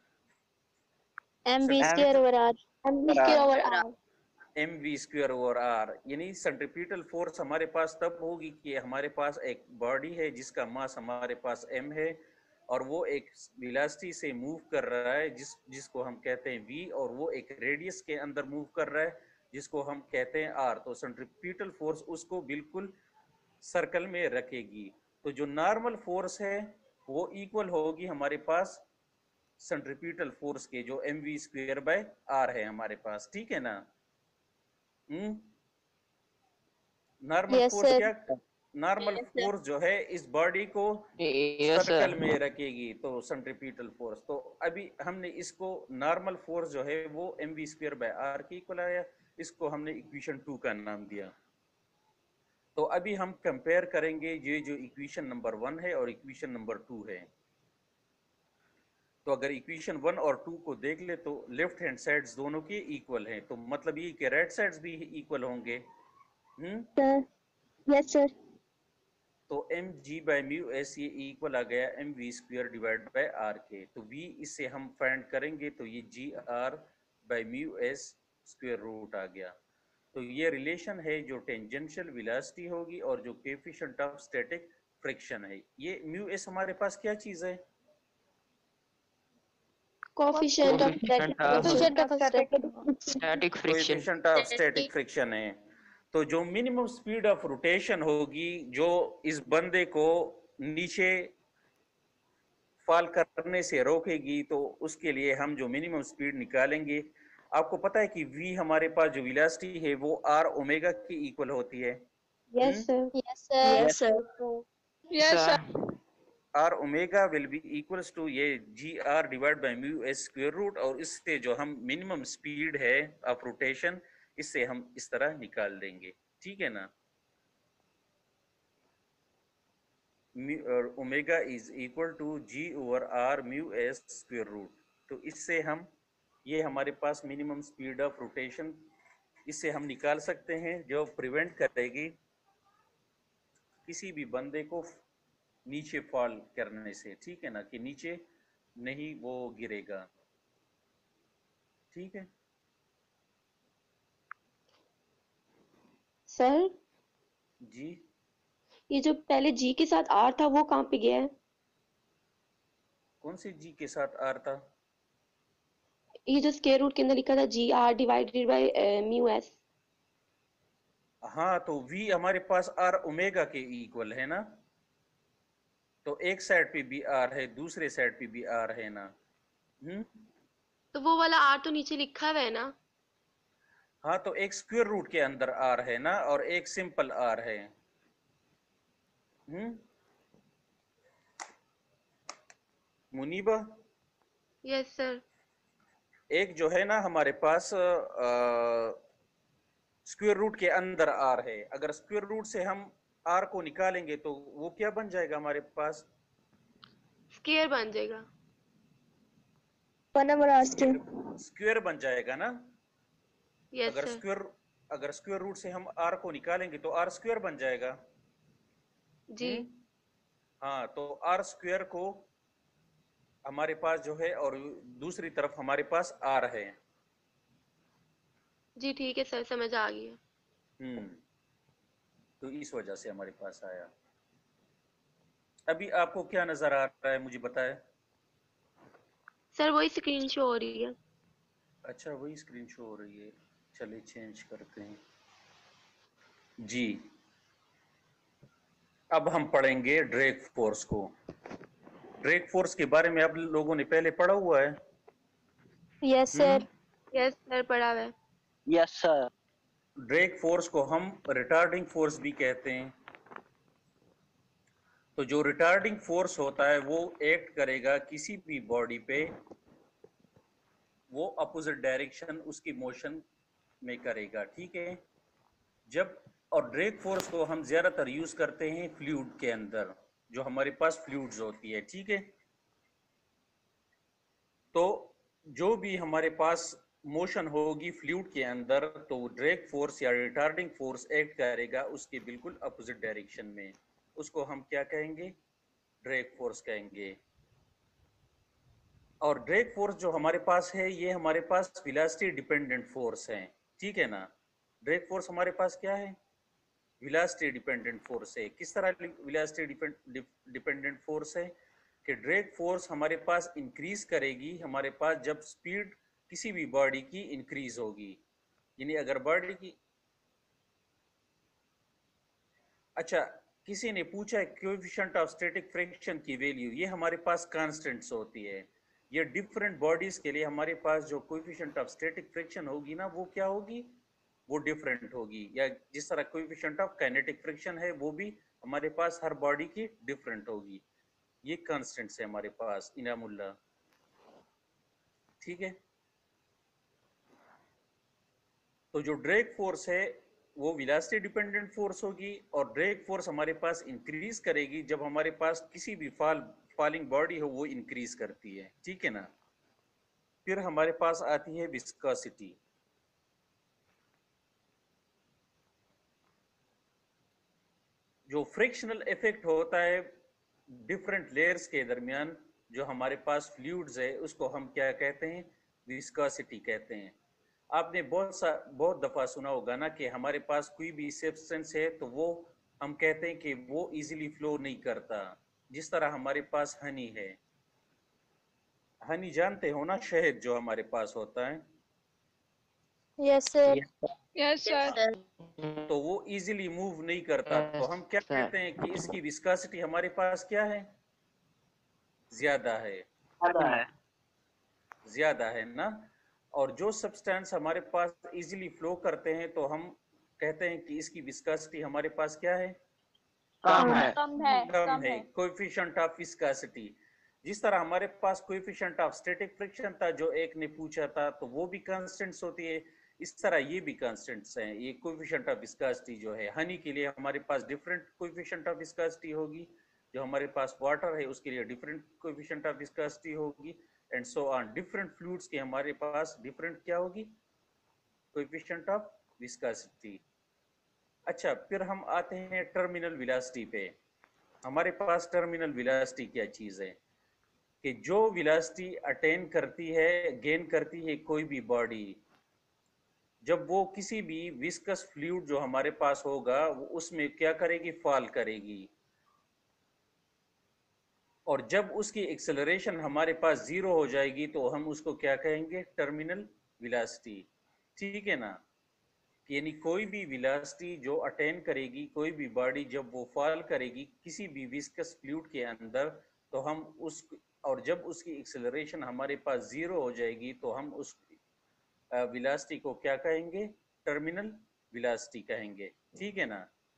M B square over R. M B square over R. M V square over R. यानी सेंट्रीपिटल फोर्स हमारे पास तब होगी कि हमारे पास एक बॉडी है जिसका मास हमारे पास m है, और वो एक वेलोसिटी से मूव कर रहा है जिस जिसको हम कहते हैं v, और वो एक रेडियस के अंदर मूव कर रहा है जिसको हम कहते हैं r। तो सेंट्रीपिटल फोर्स उसको बिल्कुल सर्कल में रखेगी। तो जो नॉर्मल फोर्स है वो इक्वल होगी हमारे पास सेंट्रीपिटल फोर्स के, जो M V square by R है हमारे पास, ठीक है ना? Hmm normal Yes, force sir. क्या नॉर्मल फोर्स जो है इस बॉडी को Yes, sir. सर्कल में रखेगी, तो सेंट्रीपिटल फोर्स। तो अभी हमने इसको नॉर्मल फोर्स जो है वो M V square by R की इक्वल आया, इसको हमने इक्वेशन टू का नाम दिया। तो अभी हम कंपेयर करेंगे ये जो इक्वेशन नंबर वन है और इक्वेशन नंबर टू है। तो अगर इक्वेशन वन और टू को देख ले तो लेफ्ट हैंड साइड्स दोनों के इक्वल हैं, तो मतलब ये कि राइट साइड्स भी इक्वल होंगे। Hmm sir yes sir. तो M G by mu S ये इक्वल आ गया M V square divide by R के। तो वी इससे हम फाइंड करेंगे तो ये G R by mu S square root आ गया। तो ये रिलेशन है जो टेंजेंशियल वेलोसिटी होगी और जो कोएफिशिएंट ऑफ स्टैटिक फ्रिक्शन है। ये म्यू एस हमारे पास क्या चीज है? Coefficient of Coefficient of static. Static friction. Coefficient of static friction है। तो जो मिनिमम स्पीड ऑफ रोटेशन होगी जो इस बंदे को नीचे फॉल करने से रोकेगी, तो उसके लिए हम जो मिनिमम स्पीड निकालेंगे, आपको पता है कि v हमारे पास जो वेलोसिटी है वो r ओमेगा की इक्वल होती है। Yes sir. Yes, sir. Yes sir. Yes sir. r omega will be equals to ये G R divide by mu S square root, और इससे जो हम मिनिमम स्पीड है ऑफ रोटेशन इससे हम इस तरह निकाल देंगे, ठीक है ना? Omega is equal to G over R mu S square root. तो इससे हम, ये हमारे पास मिनिमम स्पीड ऑफ रोटेशन, इससे हम निकाल सकते हैं, जो प्रिवेंट करेगी किसी भी बंदे को नीचे फॉल करने से, ठीक है ना, कि नीचे नहीं वो गिरेगा। ठीक है सर जी। ये जो पहले जी के साथ आर था वो कहाँ पे गया है? कौन से जी के साथ आर था? ये जो स्क्वायर रूट के अंदर लिखा था G R divided by mu S. हाँ, तो v हमारे पास आर ओमेगा के इक्वल है ना, तो एक साइड पे भी आर है, दूसरे साइड पे भी आर है ना। हम्म तो वो वाला आर तो नीचे लिखा हुआ है ना? हाँ, तो एक स्क्वायर रूट के अंदर आर है ना, और एक सिंपल आर है। Hmm Muniba, yes sir. एक जो है ना हमारे पास स्क्वायर रूट के अंदर आर है, अगर स्क्वायर रूट से हम आर को निकालेंगे तो वो क्या बन जाएगा हमारे पास? स्क्वायर बन जाएगा। स्क्वायर बन जाएगा ना। यस अगर सर। स्क्वायर अगर स्क्वायर रूट से हम आर को निकालेंगे तो आर स्क्वायर बन जाएगा जी। हाँ, तो आर स्क्वायर को हमारे पास जो है, और दूसरी तरफ हमारे पास आर है। जी ठीक है सर, समझ आ गया। हम्म तो इस वजह से हमारे पास आया। अभी आपको क्या नजर आ रहा है, मुझे बताएं। सर वही स्क्रीन शो हो रही है। अच्छा, वही स्क्रीन शो हो रही है, चलिए चेंज करते हैं जी। अब हम पढ़ेंगे ड्रैग फोर्स को। ड्रैग फोर्स के बारे में आप लोगों ने पहले पढ़ा हुआ है? Yes sir. यस सर, पढ़ा हुआ है। Yes sir. ड्रैग फोर्स को हम रिटार्डिंग फोर्स भी कहते हैं। तो जो रिटार्डिंग फोर्स होता है वो एक्ट करेगा किसी भी बॉडी पे, वो अपोजिट डायरेक्शन उसकी मोशन में करेगा, ठीक है। जब और ड्रैग फोर्स को हम ज्यादातर यूज करते हैं फ्लूइड के अंदर, जो हमारे पास फ्लूइड्स होती है, ठीक है। तो जो भी हमारे पास मोशन होगी फ्लूइड के अंदर, तो ड्रैग फोर्स या रिटार्डिंग फोर्स एक्ट करेगा उसके बिल्कुल अपोजिट डायरेक्शन में। उसको हम क्या कहेंगे? ड्रैग फोर्स कहेंगे। और ड्रैग फोर्स जो हमारे पास है, ये हमारे पास वेलोसिटी डिपेंडेंट फोर्स है, ठीक है ना। ड्रैग फोर्स हमारे पास क्या है? वेलोसिटी डिपेंडेंट फोर्स है। किस तरह वेलोसिटी डिपेंडेंट फोर्स है? कि ड्रैग फोर्स हमारे पास इंक्रीज करेगी हमारे पास जब स्पीड किसी भी बॉडी की इंक्रीज होगी। यानी अगर बॉडी की, अच्छा, किसी ने पूछा है कोएफिशिएंट ऑफ स्टैटिक फ्रिक्शन की वैल्यू, ये हमारे पास कांस्टेंट्स होती है। ये डिफरेंट बॉडीज के लिए हमारे पास जो कोएफिशिएंट ऑफ स्टैटिक फ्रिक्शन होगी ना, वो क्या होगी? वो डिफरेंट होगी। या जिस तरह कोएफिशिएंट ऑफ काइनेटिक फ्रिक्शन है, वो भी हमारे पास हर बॉडी की डिफरेंट होगी। ये कांस्टेंट्स है हमारे पास इनामुल्ला, ठीक है। तो जो ड्रैग फोर्स है वो वेलोसिटी डिपेंडेंट फोर्स होगी, और ड्रैग फोर्स हमारे पास इंक्रीज करेगी जब हमारे पास किसी भी फॉल फॉलिंग बॉडी हो, वो इंक्रीज करती है, ठीक है ना। फिर हमारे पास आती है विस्कोसिटी। जो फ्रिक्शनल इफेक्ट होता है डिफरेंट लेयर्स के दरमियान, जो हमारे पास फ्लूइड्स है, उसको हम क्या कहते हैं? विस्कोसिटी कहते हैं। आपने बहुत सा बहुत दफा सुना होगा ना कि हमारे पास कोई भी सब्सटेंस है तो वो हम कहते हैं कि वो इजीली फ्लो नहीं करता। जिस तरह हमारे पास हनी है, हनी जानते हो ना, शहद जो हमारे पास होता है। Yes sir. Yes sir. तो वो इजीली मूव नहीं करता, तो हम क्या कहते हैं कि इसकी विस्कोसिटी हमारे पास क्या है? ज्यादा है। ज्यादा है। ज्यादा है ना। और जो सब्सटेंस हमारे पास इजीली फ्लो करते हैं, तो हम कहते हैं कि इसकी विस्कोसिटी हमारे पास क्या है? कम है। कम है। कम है। Coefficient of viscosity. जिस तरह हमारे पास कोएफिशिएंट ऑफ स्टैटिक फ्रिक्शन था, जो एक ने पूछा था, तो वो भी कांस्टेंट्स होती है। इस तरह ये भी कांस्टेंट्स हैं। ये कोएफिशिएंट ऑफ विस्कोसिटी जो है, हनी के लिए हमारे पास डिफरेंट कोएफिशिएंट ऑफ विस्कोसिटी होगी, जो हमारे पास वाटर है उसके लिए डिफरेंट कोएफिशिएंट ऑफ विस्कोसिटी होगी, and so on. Different fluids के हमारे पास डिफरेंट क्या होगी, कोएफिशिएंट ऑफ विस्कोसिटी। अच्छा, फिर हम आते हैं टर्मिनल वेलोसिटी पे। हमारे पास टर्मिनल वेलोसिटी क्या चीज है कि जो वेलोसिटी अटेन करती है, गेन करती है कोई भी बॉडी, जब वो किसी भी विस्कस फ्लूइड जो हमारे पास होगा वो उसमें क्या करेगी, फॉल करेगी। और जब उसकी एक्सेलरेशन हमारे पास जीरो हो जाएगी तो हम उसको क्या कहेंगे, टर्मिनल वेलोसिटी। ठीक है ना। यानी कोई भी वेलोसिटी जो अटेन करेगी कोई भी बॉडी जब वो फॉल करेगी किसी भी विस्कस फ्लूइड के अंदर, तो हम उस और जब उसकी एक्सेलरेशन हमारे पास जीरो हो जाएगी तो हम उस वेलोसिटी को क्या कहेंगे, टर्मिनल वेलोसिटी कहेंगे। ठीक है ना।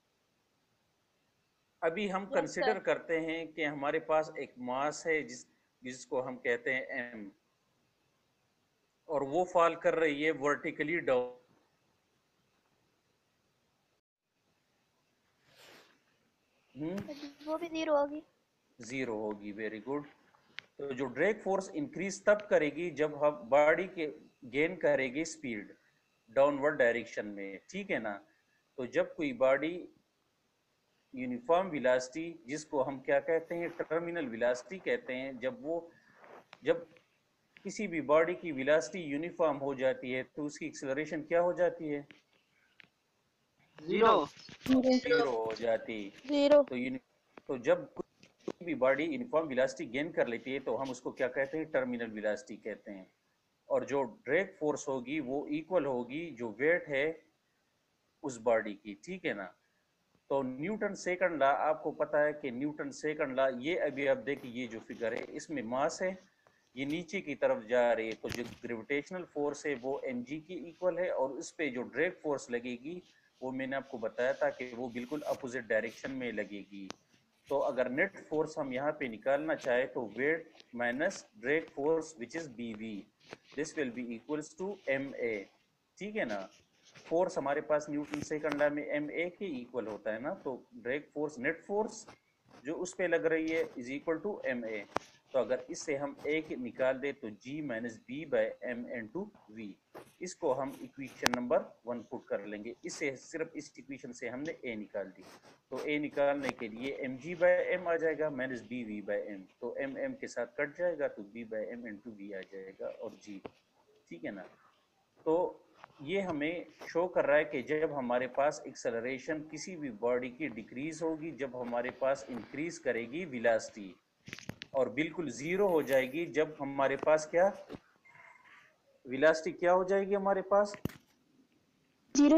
अभी हम Yes, कंसिडर sir. करते हैं कि हमारे पास एक मास है जिस जिसको हम कहते हैं एम, और वो फॉल कर रही है वर्टिकली डाउन। हम्म वो भी जीरो होगी। जीरो होगी, वेरी गुड। तो जो ड्रैग फोर्स इंक्रीज तब करेगी जब हम बॉडी के गेन करेगी स्पीड डाउनवर्ड डायरेक्शन में। ठीक है ना। तो जब कोई बॉडी यूनिफॉर्म वेलोसिटी, जिसको हम क्या कहते हैं, टर्मिनल वेलोसिटी कहते हैं, जब वो जब किसी भी बॉडी की वेलोसिटी यूनिफॉर्म हो जाती है तो उसकी एक्सेलरेशन क्या हो जाती है, जीरो जीरो हो जाती। जीरो तो यूनि तो जब कोई भी बॉडी यूनिफॉर्म वेलोसिटी गेन कर लेती है तो हम उसको क्या कहते हैं, टर्मिनल वेलोसिटी कहते हैं। और जो ड्रैग फोर्स होगी वो इक्वल होगी जो वेट है उस बॉडी की। ठीक है ना। तो न्यूटन सेकंड लॉ आपको पता है कि न्यूटन सेकंड लॉ, ये अभी आप देखिए ये जो फिगर है इसमें मास है, ये नीचे की तरफ जा रही है, तो जो ग्रेविटेशनल फोर्स है वो एम जी की इक्वल है, और उस पर जो ड्रैग फोर्स लगेगी वो मैंने आपको बताया था कि वो बिल्कुल अपोजिट डायरेक्शन में लगेगी। तो अगर नेट फोर्स हम यहाँ पे निकालना चाहे तो weight minus drag force which is B V, this will be equals to M A. ठीक है ना। फोर्स हमारे पास न्यूटन सेकंड लॉ में एम ए के इक्वल होता है ना, तो ड्रैग फोर्स नेट फोर्स जो उस पे लग रही है is equal to M A. तो अगर इससे हम ए के निकाल दे तो G minus B by M into V, इसको हम इक्वेशन नंबर वन पुट कर लेंगे। इससे सिर्फ इस इक्वेशन से हमने ए निकाल दी, तो ए निकालने के लिए एम जी बाई एम आ जाएगा minus B V by M, तो एम एम के साथ कट जाएगा तो B by M into V आ जाएगा और जी। ठीक है ना। तो ये हमें शो कर रहा है कि जब हमारे पास एक्सेलरेशन किसी भी बॉडी की डिक्रीज होगी, जब हमारे पास इंक्रीज करेगी वेलोसिटी, और बिल्कुल जीरो हो जाएगी जब हमारे पास क्या वेलोसिटी क्या हो जाएगी, हमारे पास जीरो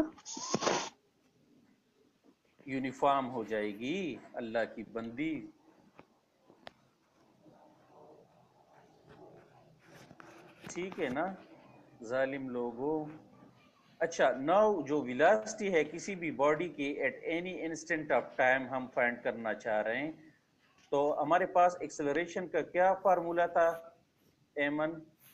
यूनिफॉर्म हो जाएगी। अल्लाह की बंदी, ठीक है ना जालिम लोगों। अच्छा, नाउ जो वेलोसिटी है किसी भी बॉडी की at any instant of time हम फाइंड करना चाह रहे हैं, तो हमारे पास एक्सेलरेशन का क्या फार्मूला था, एमन।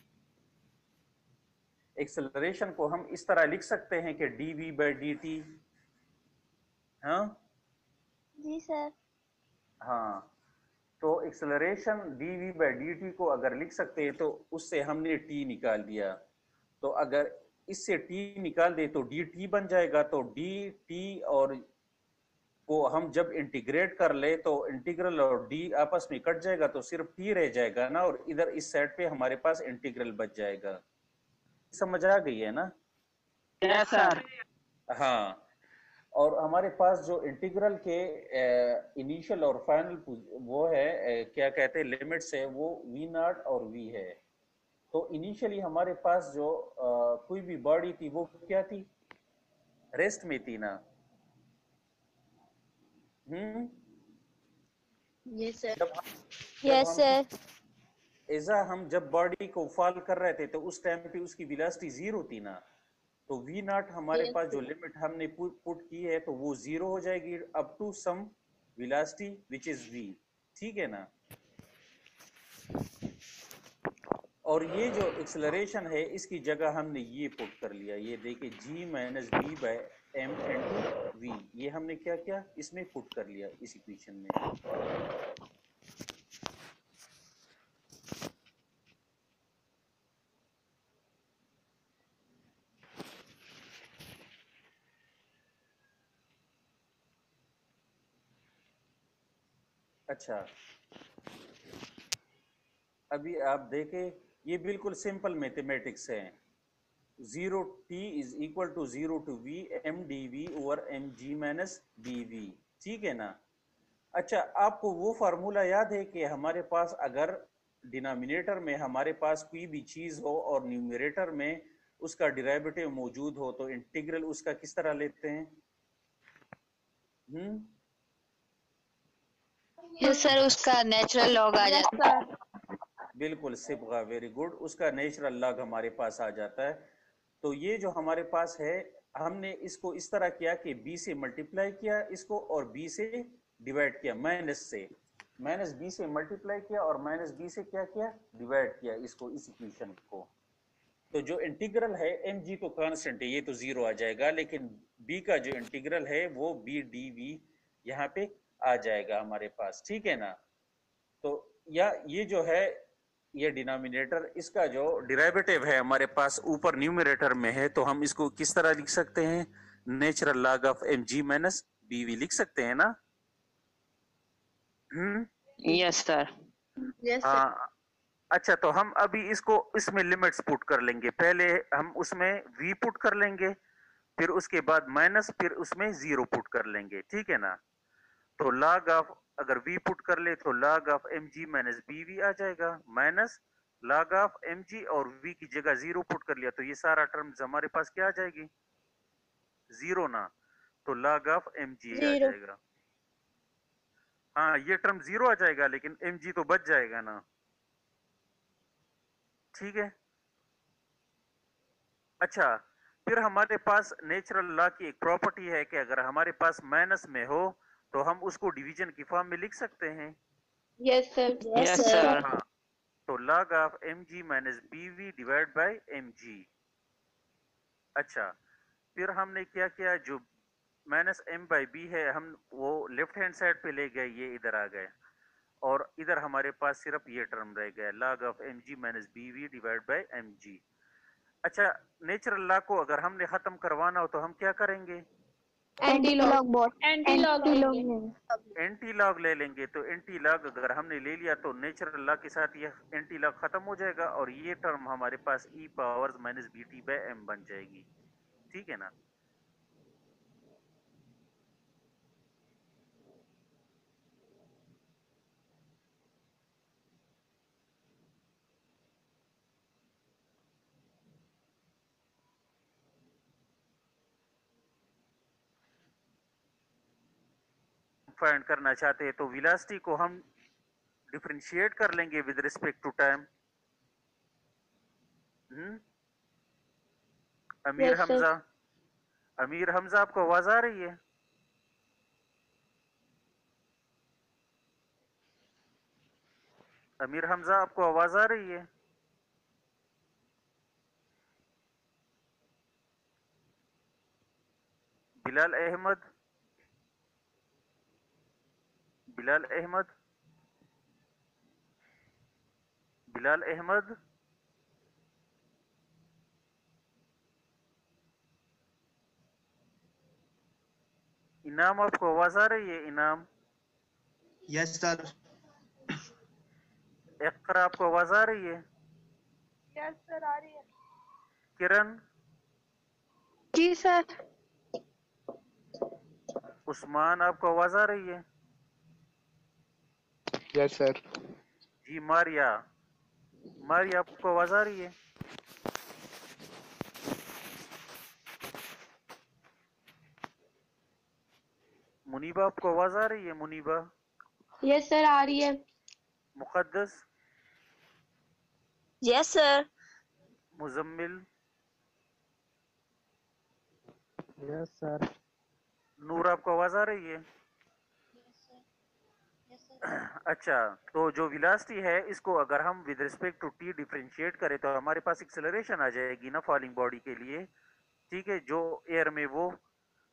एक्सेलरेशन को हम इस तरह लिख सकते हैं कि D V by D T. हाँ जी सर। हाँ, तो acceleration D V by D T को अगर लिख सकते हैं तो उससे हमने टी निकाल दिया, तो अगर इससे टी निकाल दे तो डी टी बन जाएगा। तो डी टी और को हम जब इंटीग्रेट कर ले तो इंटीग्रल और डी आपस में कट जाएगा, तो सिर्फ टी रह जाएगा ना, और इधर इस साइड पे हमारे पास इंटीग्रल बच जाएगा। समझ आ गई है ना? Yes sir. हाँ, और हमारे पास जो इंटीग्रल के इनिशियल और फाइनल वो है ए, क्या कहते हैं लिमिट्स है, वो वी नॉट और वी है। तो इनिशियली हमारे पास जो आ, कोई भी बॉडी थी वो क्या थी, रेस्ट में थी ना। Hmm yes sir. जब यस सर। ऐसा हम जब बॉडी को फॉल कर रहे थे तो उस टाइम पे उसकी वेलोसिटी जीरो थी ना, तो वी नॉट हमारे Yes, पास जो लिमिट हमने पुट की है तो वो जीरो हो जाएगी up to some velocity which is V. ठीक है ना। और ये जो एक्सेलरेशन है इसकी जगह हमने ये पुट कर लिया, ये देखिए G minus B by M into V, ये हमने क्या किया, इसमें पुट कर लिया इस इक्वेशन में। अच्छा, अभी आप देखें, ये बिल्कुल सिंपल मैथमेटिक्स है। Zero T is equal to zero to V M D V over M G minus B V, ठीक है ना। अच्छा, आपको वो फार्मूला याद है कि हमारे पास अगर डिनोमिनेटर में हमारे पास कोई भी चीज हो और न्यूमरेटर में उसका डेरिवेटिव मौजूद हो तो इंटीग्रल उसका किस तरह लेते हैं? हम्म यस सर, उसका नेचुरल लॉग आ जाता है। बिल्कुल सिबगा, वेरी गुड, उसका नेचुरल लॉग हमारे पास आ जाता है। तो ये जो हमारे पास है, हमने इसको इस तरह किया कि b से मल्टीप्लाई किया इसको और b से डिवाइड किया, माइनस से माइनस b से मल्टीप्लाई किया और माइनस b से क्या किया, डिवाइड किया इसको, इस इक्वेशन को। तो जो इंटीग्रल है mg तो कांस्टेंट है, ये तो जीरो आ जाएगा, लेकिन b का जो इंटीग्रल है वो b dv यहाँ पे आ जाएगा हमारे पास, ठीक है ना। तो या ये जो है ये डिनोमिनेटर, इसका जो डेरिवेटिव है हमारे पास ऊपर न्यूमरेटर में है, तो हम इसको किस तरह लिख सकते हैं, natural log of M G minus B V लिख सकते हैं ना। Hmm yes sir. यस हाँ, अच्छा, तो हम अभी इसको इसमें लिमिट्स पुट कर लेंगे। पहले हम उसमें v पुट कर लेंगे, फिर उसके बाद माइनस, फिर उसमें जीरो पुट कर लेंगे, ठीक है ना। तो log ऑफ, अगर v पुट कर ले तो log of mg minus bv आ जाएगा, माइनस log ऑफ mg, और v की जगह जीरो पुट कर लिया तो ये सारा टर्म्स हमारे पास क्या आ जाएगी, जीरो ना, तो log ऑफ mg आ जाएगा। हाँ, ये टर्म जीरो आ जाएगा लेकिन mg तो बच जाएगा ना, ठीक है। अच्छा, फिर हमारे पास नेचुरल लॉ की एक प्रॉपर्टी है कि अगर हमारे पास माइनस में हो तो हम उसको डिवीजन की फॉर्म में लिख सकते हैं। Yes sir. Yes sir. हाँ, तो log of mg minus bv divide by mg। अच्छा, फिर हमने क्या किया, जो माइनस m बाई बी है हम वो लेफ्ट हैंड साइड पे ले गए, ये इधर आ गए, और इधर हमारे पास सिर्फ ये टर्म रह गया, log of mg minus bv divide by mg। अच्छा, नेचुरल लॉ को अगर हमने खत्म करवाना हो तो हम क्या करेंगे, एंटी लॉग बोट एंटी लॉग लेंगे। एंटी लॉग ले लेंगे। तो एंटी लॉग अगर हमने ले लिया तो नेचुरल लॉ के साथ ये एंटी लॉग खत्म हो जाएगा और ये टर्म हमारे पास e powers minus B T by M बन जाएगी, ठीक है ना। फाइंड करना चाहते हैं तो वेलोसिटी को हम डिफरेंशिएट कर लेंगे with respect to time. Hmm Amir Yes, sir. Hamza, Amir Hamza, आपको आवाज आ रही है? अमीर हमजा, आपको आवाज आ रही है? बिलाल अहमद, बिलाल अहमद, बिलाल अहमद, इनाम, आपको आवाज आ रही है? इनाम, यस सर। इकरा, आपको आवाज आ रही है? यस सर, आ रही है। किरण, जी सर। उस्मान, आपको आवाज आ रही है? Yes sir. जी मारिया, मारिया, आपको आवाज आ रही है? मुनीबा, आपको आवाज आ रही है? मुनीबा, यस सर, आ रही है। Muqaddas, yes sir. Muzammil, yes sir. Noor, आपको आवाज आ रही है? अच्छा, तो जो वेलोसिटी है इसको अगर हम with respect to T differentiate करें तो हमारे पास एक्सेलरेशन आ जाएगी ना फॉलिंग बॉडी के लिए, ठीक है, जो एयर में वो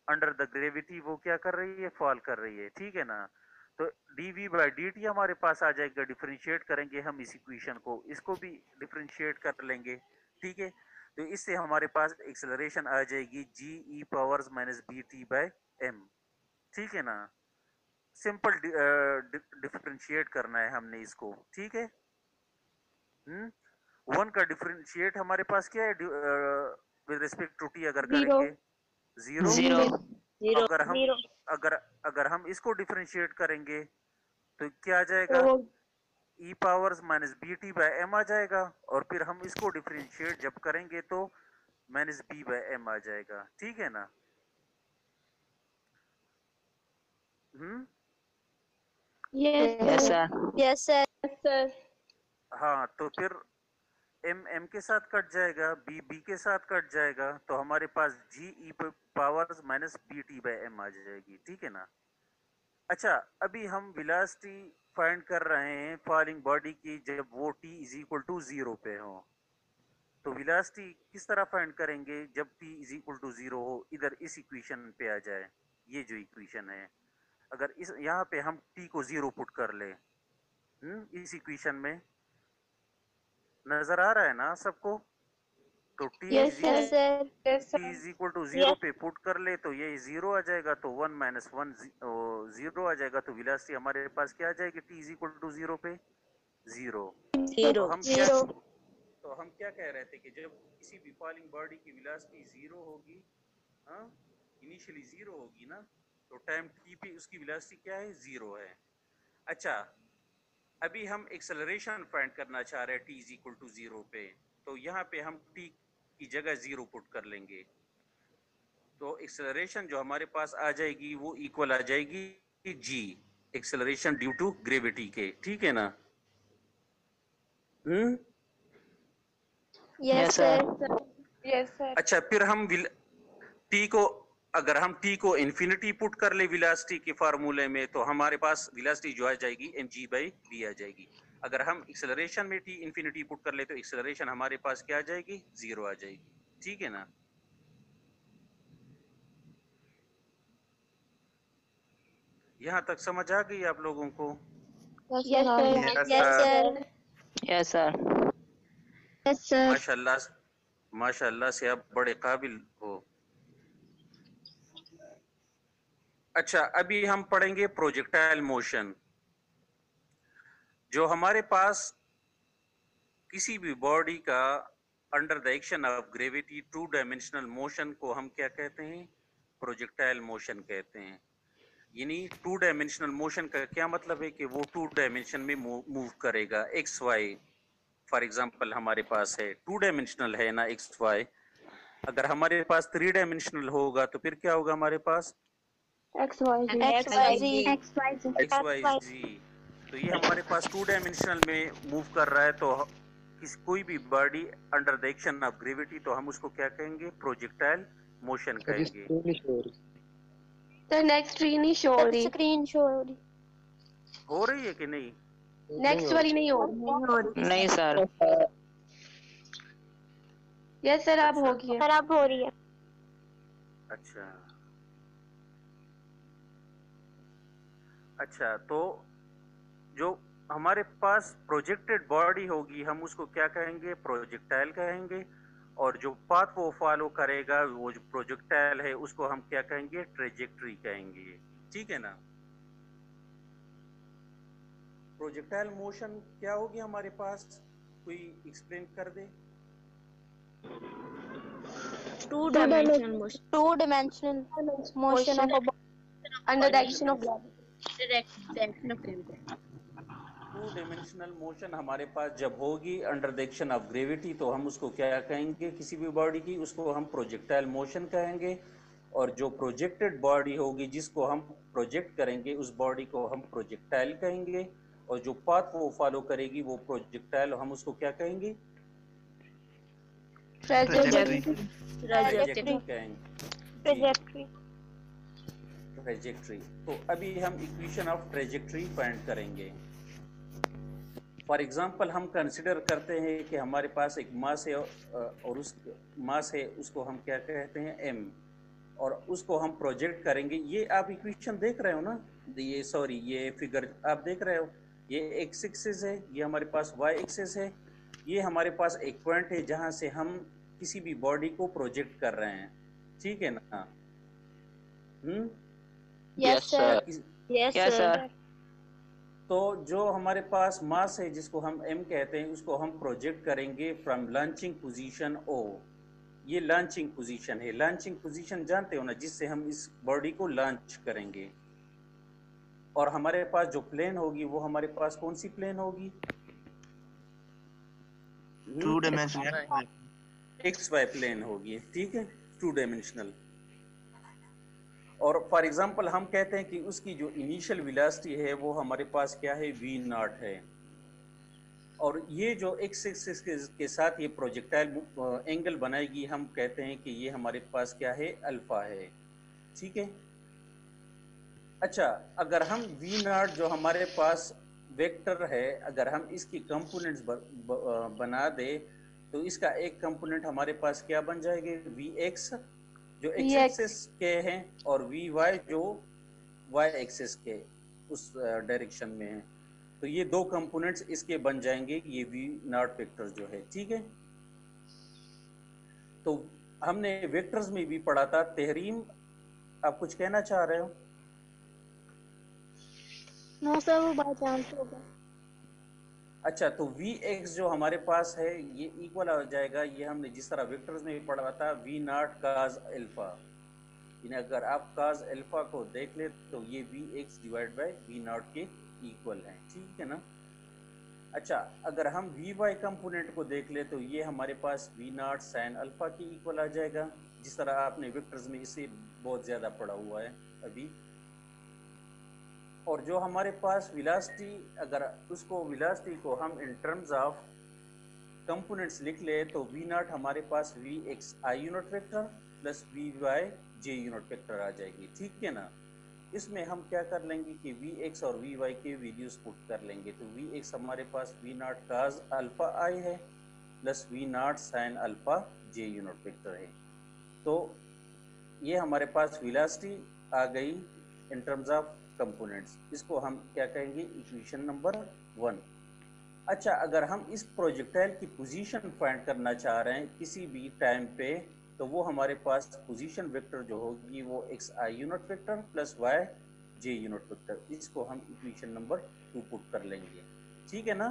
अंडर द ग्रेविटी वो क्या कर रही है, फॉल कर रही है, ठीक है ना। तो dv बाई dt हमारे पास आ जाएगा, डिफरेंशिएट करेंगे हम इस इक्वेशन को, इसको भी डिफरेंशिएट कर लेंगे, ठीक है। तो इससे हमारे पास एक्सेलरेशन आ जाएगी g e powers minus B T by M, ठीक है ना। सिंपल डिफरेंशिएट करना है हमने इसको, ठीक है। हम्म वन का डिफरेंशिएट हमारे पास क्या है विद रिस्पेक्ट टू टी, अगर जीरो करेंगे जीरो जीरो जीरो अगर हम जीरो अगर अगर हम इसको डिफरेंशिएट करेंगे तो क्या आ जाएगा, तो e powers minus B T by M आ जाएगा, और फिर हम इसको डिफरेंशिएट जब करेंगे तो माइनस बी बाई एम आ जाएगा, ठीक है ना। Hmm yes sir yes sir हाँ, तो फिर m m के साथ कट जाएगा, b b के साथ कट जाएगा, तो हमारे पास g e powers minus B T by M आ जाएगी, ठीक है ना। अच्छा, अभी हम वेलोसिटी फाइंड कर रहे हैं फॉलिंग बॉडी की जब वो t is equal to zero पे हो। तो वेलोसिटी किस तरह फाइंड करेंगे जब t is equal to zero हो, इधर इस इक्वेशन पे आ जाए, ये जो इक्वेशन है, अगर इस यहाँ पे हम t को जीरो पुट कर ले, हम्म इस इक्वेशन में नजर आ रहा है ना सबको। तो t yes sir t is equal to zero पे पुट कर ले तो ये जीरो आ जाएगा, तो वन माइनस वन जीरो आ जाएगा, तो वेलोसिटी हमारे पास क्या आ जाएगी t is equal to zero पे, जीरो। जीरो तो हम क्या तो हम क्या कह रहे थे कि जब किसी भी फॉलिंग बॉडी की वेलोसिटी जीरो होगी, हाँ इनिशियली जीरो होगी ना, तो टाइम t पे उसकी वेलोसिटी क्या है, जीरो है। अच्छा, अभी हम एक्सेलरेशन फाइंड करना चाह रहे हैं t is equal to zero पे, तो यहाँ पे हम t की जगह जीरो पुट कर लेंगे, तो एक्सेलरेशन जो हमारे पास आ जाएगी वो इक्वल आ जाएगी g acceleration due to gravity के, ठीक है ना। Hmm yes sir yes sir अच्छा, फिर हम t को अगर हम t को इन्फिनिटी पुट कर ले वेलोसिटी के फार्मूले में, तो हमारे पास वेलोसिटी जो आ जाएगी mg बाई b आ जाएगी। अगर हम एक्सेलरेशन में t इन्फिनिटी पुट कर ले तो एक्सेलरेशन हमारे पास क्या आ जाएगी, जीरो आ जाएगी, ठीक है ना। यहाँ तक समझ आ गई आप लोगों को? Yes sir yes sir yes sir yes sir माशाल्लाह माशाल्लाह से आप बड़े काबिल हो। अच्छा, अभी हम पढ़ेंगे प्रोजेक्टाइल मोशन। जो हमारे पास किसी भी बॉडी का under the action of gravity two dimensional motion को हम क्या कहते हैं, प्रोजेक्टाइल मोशन कहते हैं। यानी टू डायमेंशनल मोशन का क्या मतलब है कि वो टू डायमेंशन में मूव करेगा, एक्स वाई फॉर एग्जांपल हमारे पास है, टू डायमेंशनल है ना एक्स वाई। अगर हमारे पास थ्री डायमेंशनल होगा तो फिर क्या होगा हमारे पास, X Y G X Y G X Y G X Y G. तो ये हमारे पास टू डायमेंशनल में मूव कर रहा है, तो किस कोई भी body under the action of gravity, तो हम उसको क्या कहेंगे, प्रोजेक्टाइल मोशन कहेंगे। तो नेक्स्ट स्क्रीन ही शो हो रही स्क्रीन शो हो रही हो रही है कि नहीं? नेक्स्ट वाली नहीं हो रही नहीं सर यस सर अब होगी है सर अब हो रही है। अच्छा अच्छा, तो जो हमारे पास प्रोजेक्टेड बॉडी होगी हम उसको क्या कहेंगे, प्रोजेक्टाइल कहेंगे, और जो पाथ वो फॉलो करेगा वो जो प्रोजेक्टाइल है उसको हम क्या कहेंगे, ट्रेजेक्टरी कहेंगे, ठीक है ना। प्रोजेक्टाइल मोशन क्या होगी हमारे पास, कोई एक्सप्लेन कर दे। Two dimensional motion two dimensional motion of under the action of two dimensional motion हमारे पास जब होगी under the action of gravity, तो हम उसको क्या कहेंगे, किसी भी बॉडी की, उसको हम प्रोजेक्टाइल मोशन कहेंगे। और जो प्रोजेक्टेड बॉडी होगी जिसको हम प्रोजेक्ट करेंगे उस बॉडी को हम प्रोजेक्टाइल कहेंगे, और जो पाथ वो फॉलो करेगी वो प्रोजेक्टाइल, हम उसको क्या कहेंगे, ट्रेजेक्टरी ट्रेजेक्टरी कहेंगे, ट्रेजेक्टरी ट्रेजेक्टरी। तो अभी हम इक्वेशन ऑफ ट्रेजेक्टरी फाइंड करेंगे। फॉर एग्जांपल हम कंसिडर करते हैं कि हमारे पास एक मास है और उस मास है उसको हम क्या कहते हैं, m। और उसको हम प्रोजेक्ट करेंगे। ये आप इक्वेशन देख रहे हो ना, ये सॉरी ये फिगर आप देख रहे हो, ये एक्स एक्सिस है, ये हमारे पास वाई एक्सिस है, ये हमारे पास एक पॉइंट है जहां से हम किसी भी बॉडी को प्रोजेक्ट कर रहे हैं, ठीक है ना? Hmm yes sir. Yes sir. तो जो हमारे पास मास है जिसको हम m कहते हैं, उसको हम प्रोजेक्ट करेंगे फ्रॉम लॉन्चिंग पोजीशन O। ये लॉन्चिंग पोजीशन है। लॉन्चिंग पोजीशन जानते हो ना, जिससे हम इस बॉडी को लॉन्च करेंगे। और हमारे पास जो प्लेन होगी वो हमारे पास कौन सी प्लेन होगी? Two dimensional X Y plane होगी, ठीक है, टू डायमेंशनल। और फॉर एग्जांपल हम कहते हैं कि उसकी जो इनिशियल वेलोसिटी है वो हमारे पास क्या है? वी नॉट है। और ये जो एक्स एक्सिस के साथ ये प्रोजेक्टाइल एंगल बनाएगी, हम कहते हैं कि ये हमारे पास क्या है? अल्फा है, ठीक है। अच्छा, अगर हम वी नॉट जो हमारे पास वेक्टर है, अगर हम इसकी कंपोनेंट्स बना दे तो इसका एक कंपोनेंट हमारे पास क्या बन जाएंगे? वी एक्स जो एक्स एक्सिस के हैं और वी वाई जो वाई एक्सिस के उस डायरेक्शन में है। तो ये दो कंपोनेंट्स इसके बन जाएंगे, ये वी नॉट वेक्टर जो है, ठीक है। तो हमने वेक्टर्स में भी पढ़ा था। तहरीम, आप कुछ कहना चाह रहे हो? नो सर, वो बाय चांस होगा। अच्छा, तो वी एक्स जो हमारे पास है ये इक्वल हो जाएगा, ये हमने जिस तरह वेक्टर्स में भी पढ़ा था, वी नॉट काज अल्फा। यानी अगर आप काज अल्फा को देख ले तो ये V X divide by V naught के इक्वल है, ठीक है ना। अच्छा, अगर हम वी वाई कंपोनेंट को देख ले तो ये हमारे पास वी नॉट साइन अल्फा के इक्वल आ जाएगा, जिस तरह आपने वेक्टर्स में इसे बहुत ज़्यादा पढ़ा हुआ है अभी। और जो हमारे पास वेलोसिटी, अगर उसको वेलोसिटी को हम इन टर्म्स ऑफ कंपोनेंट्स लिख ले तो वी नॉट हमारे पास V X I unit vector plus V Y J unit vector आ जाएगी, ठीक है ना। इसमें हम क्या कर लेंगे कि वी एक्स और वी वाई के वैल्यूज पुट कर लेंगे। तो वी एक्स हमारे पास V naught cos alpha I है plus V naught sine alpha J unit vector है। तो ये हमारे पास वेलोसिटी आ गई इन टर्म्स ऑफ कंपोनेंट्स। इसको हम क्या कहेंगे? Equation number one. अच्छा, अगर हम इस प्रोजेक्टाइल की पोजीशन फाइंड करना चाह रहे हैं किसी भी टाइम पे, तो वो हमारे पास पोजीशन वेक्टर जो होगी वो X I unit vector plus Y J unit vector, इसको हम इक्वेशन नंबर टू पुट कर लेंगे, ठीक है ना।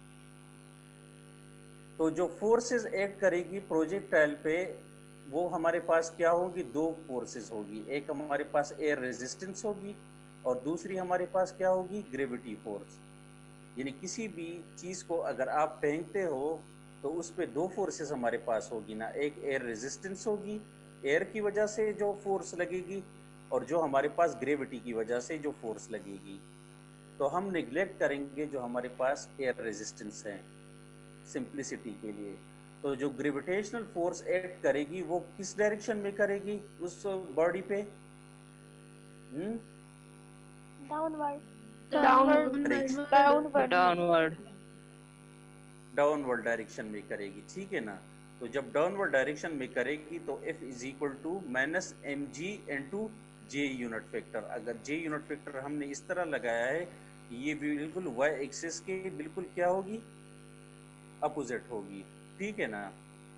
तो जो फोर्सेस एक्ट करेगी प्रोजेक्टाइल पे वो हमारे पास क्या होगी? दो फोर्सेस होगी। एक हमारे पास एयर रेजिस्टेंस होगी और दूसरी हमारे पास क्या होगी? Gravity force. यानी किसी भी चीज़ को अगर आप फेंकते हो तो उस पे दो फोर्सेस हमारे पास होगी ना, एक एयर रेजिस्टेंस होगी, एयर की वजह से जो फोर्स लगेगी, और जो हमारे पास ग्रेविटी की वजह से जो फोर्स लगेगी। तो हम निगलेक्ट करेंगे जो हमारे पास एयर रेजिस्टेंस है सिंप्लिसिटी के लिए। तो जो ग्रेविटेशनल फोर्स एक्ट करेगी वो किस डायरेक्शन में करेगी उस बॉडी पे? Hmm downward. Downward downward downward direction में करेगी, ठीक है ना। तो जब डाउनवर्ड डायरेक्शन में करेगी तो F is equal to minus M G into J unit vector. अगर जे यूनिट वेक्टर हमने इस तरह लगाया है, ये बिल्कुल वाई एक्सिस के बिल्कुल क्या होगी? अपोजिट होगी, ठीक है ना।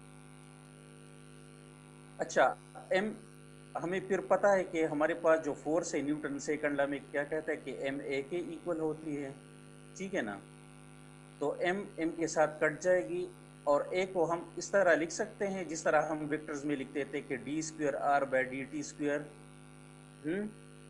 अच्छा, m हमें फिर पता है कि हमारे पास जो फोर्स है न्यूटन सेकंड लॉ में क्या कहता है कि m a के इक्वल होती है, ठीक है ना। तो m m के साथ कट जाएगी और a को हम इस तरह लिख सकते हैं जिस तरह हम वेक्टर्स में लिखते थे कि D square R by D T square. Hmm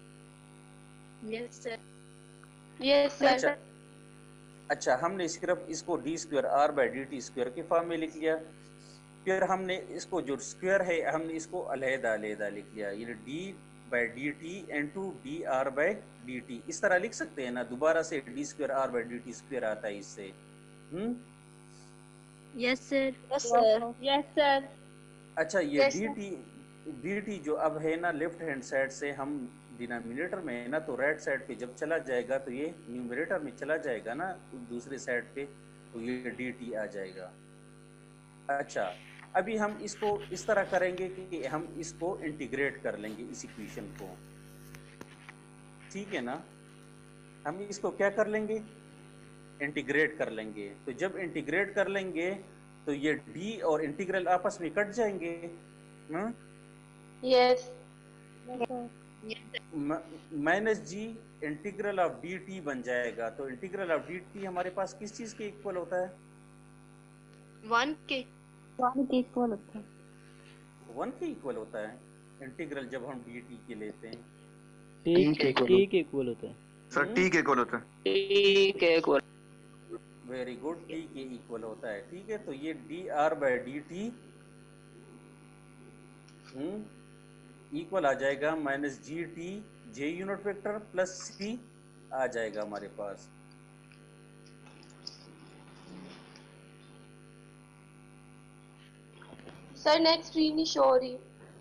yes sir. Yes sir. अच्छा, अच्छा हमने सिर्फ इसको D square R by D T square के फॉर्म में लिख लिया। फिर हमने इसको जो स्क्वायर है हमने इसको अलहदा अलहदा लिख लिया, यानी D by D T into D R by D T, इस तरह लिख सकते हैं ना। दोबारा से D square R by D T square आता है इससे। Hmm yes sir. Yes sir. Yes sir. अच्छा, ये डी टी डी टी जो अब है ना लेफ्ट हैंड साइड से हम डिनोमिनेटर में है ना, तो राइट साइड पे जब चला जाएगा तो ये न्यूमरेटर में चला जाएगा ना दूसरे साइड पे, तो ये डी टी आ जाएगा। अच्छा, अभी हम इसको इस तरह करेंगे कि हम इसको इंटीग्रेट कर लेंगे इस इक्वेशन को, ठीक है ना। हम इसको क्या कर लेंगे, इंटीग्रेट कर लेंगे। तो जब इंटीग्रेट कर लेंगे तो ये डी और इंटीग्रल आपस में कट जाएंगे। Yes minus G integral of D T बन जाएगा। तो इंटीग्रल ऑफ डी टी हमारे पास किस चीज के इक्वल होता है? वन के वन के इक्वल होता है। वन के इक्वल होता है इंटीग्रल जब हम डी टी के लेते हैं। टी के टी के इक्वल होता है सर, टी के इक्वल होता है। टी के इक्वल। वेरी गुड, टी के इक्वल होता है, ठीक है। तो ये D R by D T equal आ जाएगा minus G T J unit vector plus C आ जाएगा हमारे पास। सर नेक्स्ट स्क्रीन नहीं शो हो रही।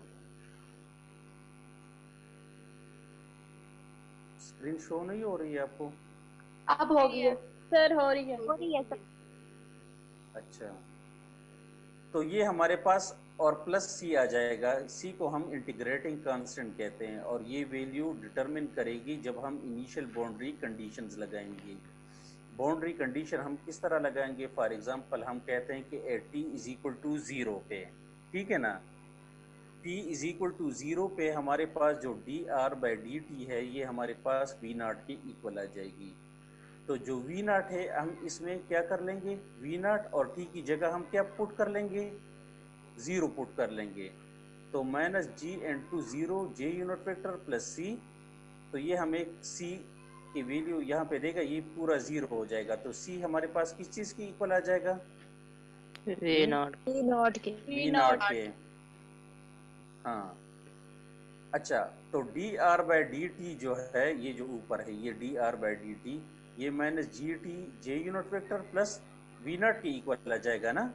स्क्रीन शो नहीं हो रही है आपको? अब हो गई है सर, हो रही है। हो रही है सर। अच्छा, तो ये हमारे पास और प्लस सी आ जाएगा। सी को हम इंटीग्रेटिंग कांस्टेंट कहते हैं और ये वैल्यू डिटरमिन करेगी जब हम इनिशियल बाउंड्री कंडीशंस लगाएंगे। बाउंड्री कंडीशन हम किस तरह लगाएंगे? फॉर एग्जांपल हम कहते हैं कि at T is equal to zero पे, ठीक है ना। T is equal to zero पे हमारे पास जो D R by D T है ये हमारे पास वी नाट के इक्वल आ जाएगी। तो जो वी नाट है हम इसमें क्या कर लेंगे, वी नाट और टी की जगह हम क्या पुट कर लेंगे, ज़ीरो पुट कर लेंगे। तो minus G into zero J unit vector plus C, तो ये हमें सी की वैल्यू यहाँ पे देगा, ये पूरा ज़ीरो हो जाएगा। तो सी हमारे पास किस चीज़ की इक्वल आ जाएगा? वी नॉट वी नॉट के वी नॉट के। हाँ, अच्छा, तो D R by D T जो है ये जो ऊपर है ये D R by D T ये minus G T J unit vector plus V naught के इक्वल आ जाएगा ना।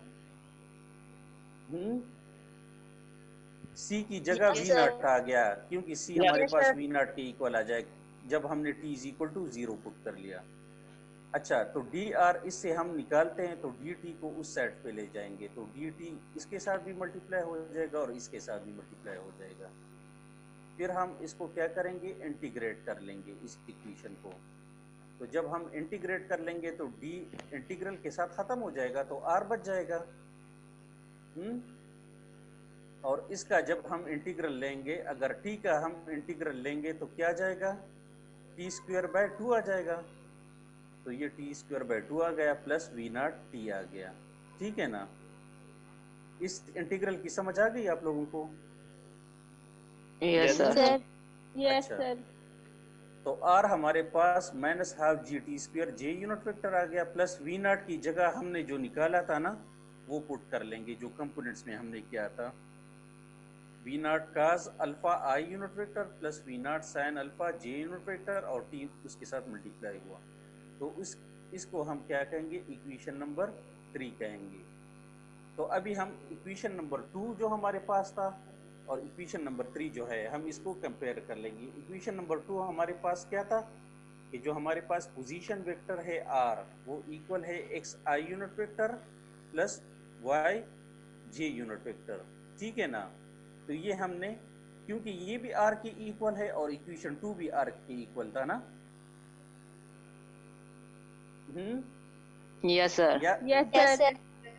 हम्म सी की जगह वी नॉट आ गया क्योंकि सी हमारे पास वी नॉट के इक्वल आ जाएगा जब हमने T is equal to zero put कर लिया। अच्छा, तो डी आर इससे हम निकालते हैं तो डी टी को उस साइड पे ले जाएंगे तो डी टी इसके साथ भी मल्टीप्लाई हो जाएगा और इसके साथ भी मल्टीप्लाई हो जाएगा। फिर हम इसको क्या करेंगे, इंटीग्रेट कर लेंगे इस इक्वेशन को। तो जब हम इंटीग्रेट कर लेंगे तो डी इंटीग्रल के साथ खत्म हो जाएगा तो आर बच जाएगा। हम्म और इसका जब हम इंटीग्रल लेंगे, अगर टी का हम इंटीग्रल लेंगे तो क्या जाएगा, टी स्क्वायर बाय टू आ जाएगा। तो ये टी स्क्वायर बाय टू आ गया प्लस वी नॉट टी आ गया, ठीक है ना। इस इंटीग्रल की समझ आ गई आप लोगों को? Yes sir. Yes sir. तो आर हमारे पास minus half G T square J unit vector आ गया प्लस वी नॉट की जगह हमने जो निकाला था ना वो पुट कर लेंगे, जो कंपोनेंट्स में हमने किया था। V naught cos alpha I unit vector plus V naught sine alpha J unit vector और टी उसके साथ मल्टीप्लाई हुआ। तो उस इसको हम क्या कहेंगे, इक्वेशन नंबर थ्री कहेंगे। तो अभी हम इक्वेशन नंबर टू जो हमारे पास था और इक्वेशन नंबर थ्री जो है हम इसको कंपेयर कर लेंगे। इक्वेशन नंबर टू हमारे पास क्या था कि जो हमारे पास पोजीशन वेक्टर है आर वो इक्वल है X I unit vector plus Y J unit vector, ठीक है ना। तो ये हमने, क्योंकि ये भी आर के इक्वल है और इक्वेशन टू भी आर के इक्वल था ना। Hmm yes sir. Yes sir.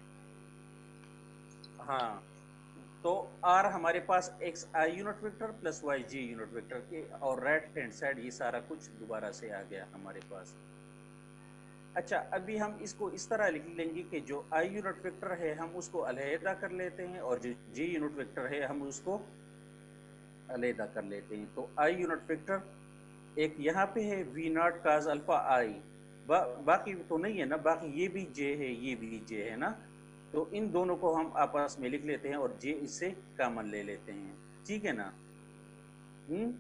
हाँ, तो आर हमारे पास X I unit vector plus Y J unit vector के और राइट हैंड साइड ये सारा कुछ दोबारा से आ गया हमारे पास। अच्छा, अभी हम इसको इस तरह लिख लेंगे कि जो आई यूनिट वेक्टर है हम उसको अलहदा कर लेते हैं और जो जे यूनिट वेक्टर है हम उसको अलहदा कर लेते हैं। तो आई यूनिट वेक्टर एक यहाँ पे है V naught cos alpha I, बा, बाकी तो नहीं है ना, बाकी ये भी जे है ये भी जे है ना। तो इन दोनों को हम आपस में लिख लेते हैं और जे इससे कॉमन ले लेते हैं, ठीक है ना। हम्म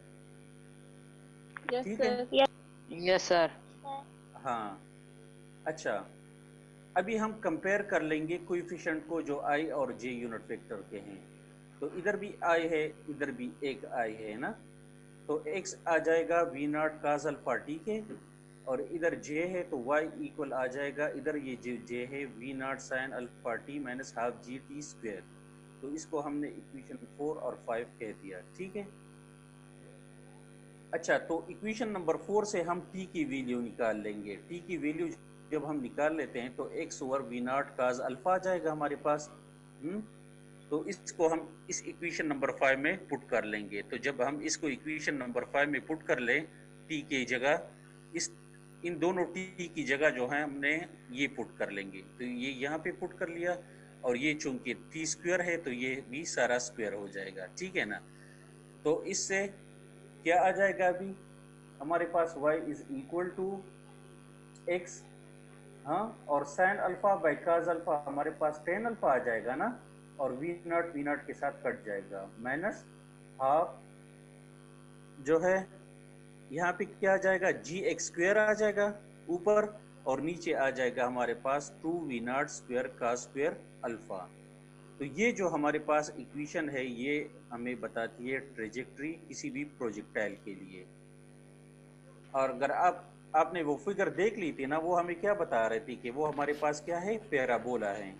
ठीक है। Yes sir. हाँ, अच्छा, अभी हम कंपेयर कर लेंगे कोएफिशिएंट को जो आई और जे यूनिट वेक्टर के हैं। तो इधर भी आई है इधर भी एक आई है ना। तो एक्स आ जाएगा V naught cos alpha T के और इधर जे है तो y इक्वल आ जाएगा, इधर ये जे जे है V naught sine alpha T minus half G T square, तो इसको हमने इक्वेशन फोर और फाइव कह दिया, ठीक है। अच्छा, तो इक्वेशन नंबर फोर से हम टी की वैल्यू निकाल लेंगे। टी की वैल्यू जब हम निकाल लेते हैं तो X over V naught cos alpha आ जाएगा हमारे पास। हुँ? तो इसको हम इस इक्वेशन नंबर फाइव में पुट कर लेंगे। तो जब हम इसको इक्वेशन नंबर फाइव में पुट कर लें टी की जगह, इस इन दोनों टी की जगह जो है हमने ये पुट कर लेंगे। तो ये यहाँ पे पुट कर लिया, और ये चूंकि टी स्क्वायर है तो ये भी सारा स्क्वायर हो जाएगा, ठीक है ना। तो इससे क्या आ जाएगा, अभी हमारे पास y is equal to X, हाँ, और sine alpha by cos alpha हमारे पास टेन अल्फा आ जाएगा ना, और वी नॉट वी नॉट के साथ कट जाएगा, माइनस हाफ जो है यहाँ पे क्या आ जाएगा, जी एक्स स्क्वायर आ जाएगा ऊपर, और नीचे आ जाएगा हमारे पास टू वी नॉट स्क्वायर का स्क्वायर अल्फा। तो ये जो हमारे पास इक्वेशन है ये हमें बताती है ट्रेजेक्ट्री किसी भी प्रोजेक्टाइल के लिए। और अगर आप आपने वो फिगर देख ली थी ना, वो हमें क्या बता रही थी कि वो हमारे पास क्या है, पैराबोला है,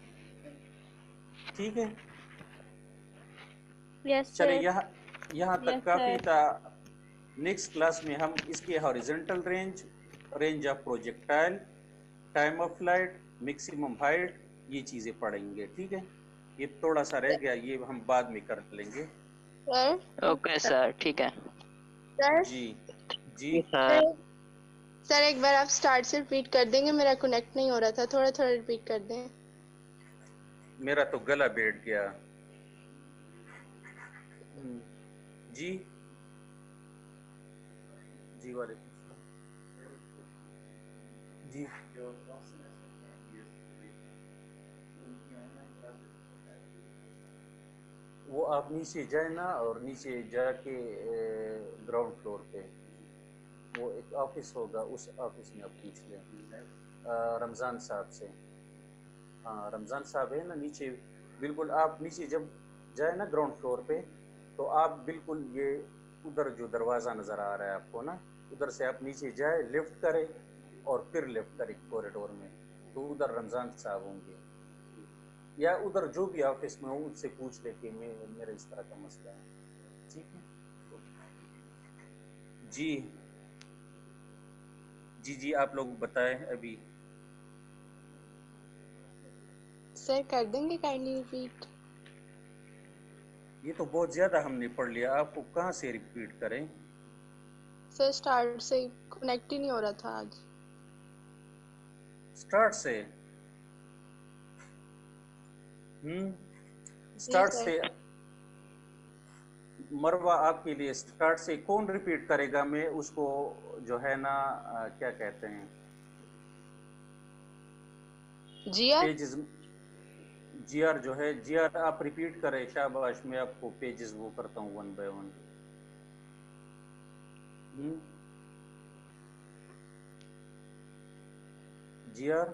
ठीक है। yes, चले यहाँ यहाँ तक yes, काफी था। नेक्स्ट क्लास में हम इसके horizontal range, range of projectile, time of flight, maximum height, ये चीजें पढ़ेंगे, ठीक है। ये थोड़ा सा रह गया, ये हम बाद में कर लेंगे। ओके सर, ठीक है सर। जी जी सर सर एक बार आप स्टार्ट से रिपीट कर देंगे, मेरा कनेक्ट नहीं हो रहा था, थोड़ा थोड़ा रिपीट कर दें। मेरा तो गला बैठ गया। जी जी वाले जी वो आप नीचे जाए ना, और नीचे जाके ग्राउंड फ्लोर पे वो एक ऑफिस होगा, उस ऑफिस में आप पूछ लें रमज़ान साहब से। हाँ, रमज़ान साहब है ना नीचे, बिल्कुल आप नीचे जब जाए ना ग्राउंड फ्लोर पे, तो आप बिल्कुल ये उधर जो दरवाज़ा नज़र आ रहा है आपको ना, उधर से आप नीचे जाए, लिफ्ट करें और फिर लिफ्ट करें कॉरिडोर में, तो उधर रमज़ान साहब होंगे, या उधर जो भी ऑफिस में हो उनसे पूछ ले कि मैं मेरा इस तरह का मसला है, ठीक है। जी जी जी आप लोग बताएं अभी। सर कर देंगे काइंडली रिपीट। ये तो बहुत ज्यादा हमने पढ़ लिया, आपको कहाँ से रिपीट करें। सर स्टार्ट से कनेक्ट ही नहीं हो रहा था आज। स्टार्ट से हम्म स्टार्ट से मरवा आपके लिए स्टार्ट से कौन रिपीट करेगा, मैं उसको जो है ना आ, क्या कहते हैं जीआर पेजेस, जीआर जो है, जीआर आप रिपीट करें। शाबाश, मैं आपको पेजेस वो करता हूँ वन बाय वन। जीआर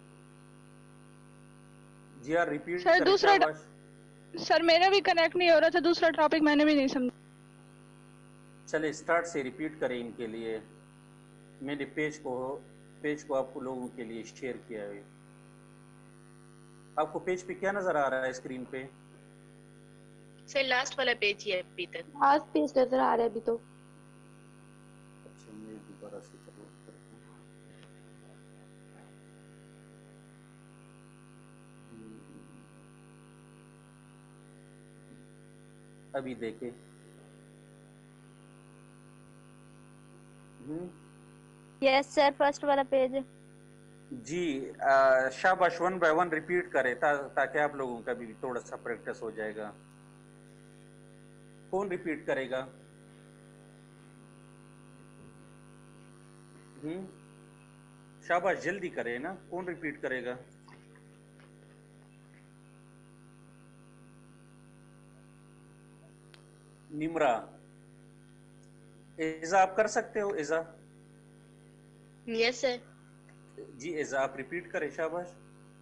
जीआर रिपीट सर करें। दूसरा शाबाश। सर मेरा भी कनेक्ट नहीं हो रहा था, दूसरा टॉपिक मैंने भी नहीं समझा। चले स्टार्ट से रिपीट करें इनके लिए। मैंने पेज को पेज को आपको लोगों के लिए शेयर किया है। आपको पेज पे क्या नजर आ रहा है स्क्रीन पे? सर लास्ट वाला पेज ही है अभी तक। लास्ट पेज नजर आ रहा है अभी तो। अच्छा मैं दोबारा से करता हूं। अभी देखे। यस सर, फर्स्ट वाला पेज है जी। आ, शाबाश, वन बाय वन रिपीट करें ता, ताकि आप लोगों का भी थोड़ा सा प्रैक्टिस हो जाएगा। कौन रिपीट करेगा? हम्म शाबाश, जल्दी करें ना, कौन रिपीट करेगा? निमरा, एजा आप कर सकते हो? एजा यस सर। जी एजा आप रिपीट करें। शाबाश।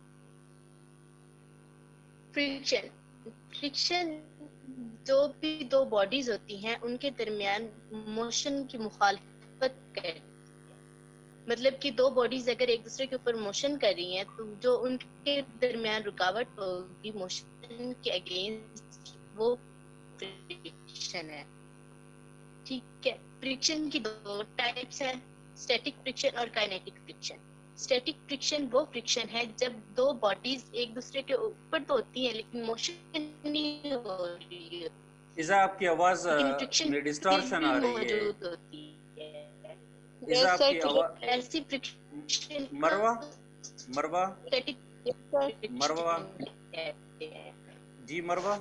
फ्रिक्शन फ्रिक्शन जो भी दो बॉडीज होती हैं उनके दरमियान मोशन की मुखालफत करे। मतलब कि दो बॉडीज अगर एक दूसरे के ऊपर मोशन कर रही हैं तो जो उनके दरमियान रुकावट होगी मोशन फ्रिक्शन के अगेंस्ट वो फ्रिक्शन है। ठीक है, फ्रिक्शन की दो टाइप्स है, स्टैटिक फ्रिक्शन और काइनेटिक फ्रिक्शन। स्टैटिक फ्रिक्शन वो फ्रिक्शन है जब दो बॉडीज एक दूसरे के ऊपर तो होती हैं लेकिन मोशन नहीं हो रही है। इज़ा आपकी आवाज में डिस्टॉर्शन आ रही है। होती है। इज़ा आपकी आवाज ऐसी फ्रिक्शन मरवा मरवा मरवा जी मरवा।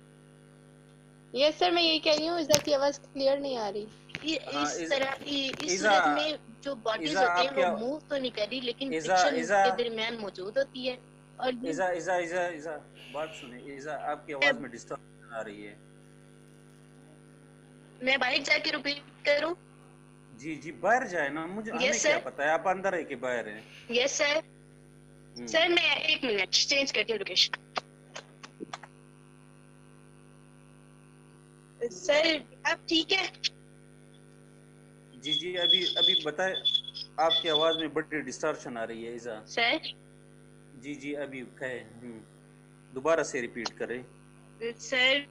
यस सर, मैं यही कह रही हूँ, इज़ा की आवाज क्लियर नहीं आ रही। ये हाँ, इस इज़- तरह इस इज़ा- सूरत में जो बॉडीज इज़ा होती हैं आपके- वो मूव तो नहीं कर रही लेकिन इज़ा- फ्रिक्शन इज़ा- के दरमियान मौजूद होती है। और ये- इज़ा इज़ा इज़ा इज़ा बात सुने। इज़ा आपकी आवाज में डिस्टॉर्शन आ रही है। मैं बाहर जाके रिपीट करूं? जी जी बाहर जाए ना, मुझे हमें Yes, क्या sir. पता है आप अंदर है कि बाहर है। Yes sir. हम्म। सर मैं एक मिनट चेंज करती हूँ लोकेशन। सर अब ठीक है? जी जी अभी अभी बताए, आपकी आवाज में बड़ी डिस्टॉर्शन आ रही है इज़ा। सर जी जी अभी कहे, हम्म, दोबारा से रिपीट करें। सर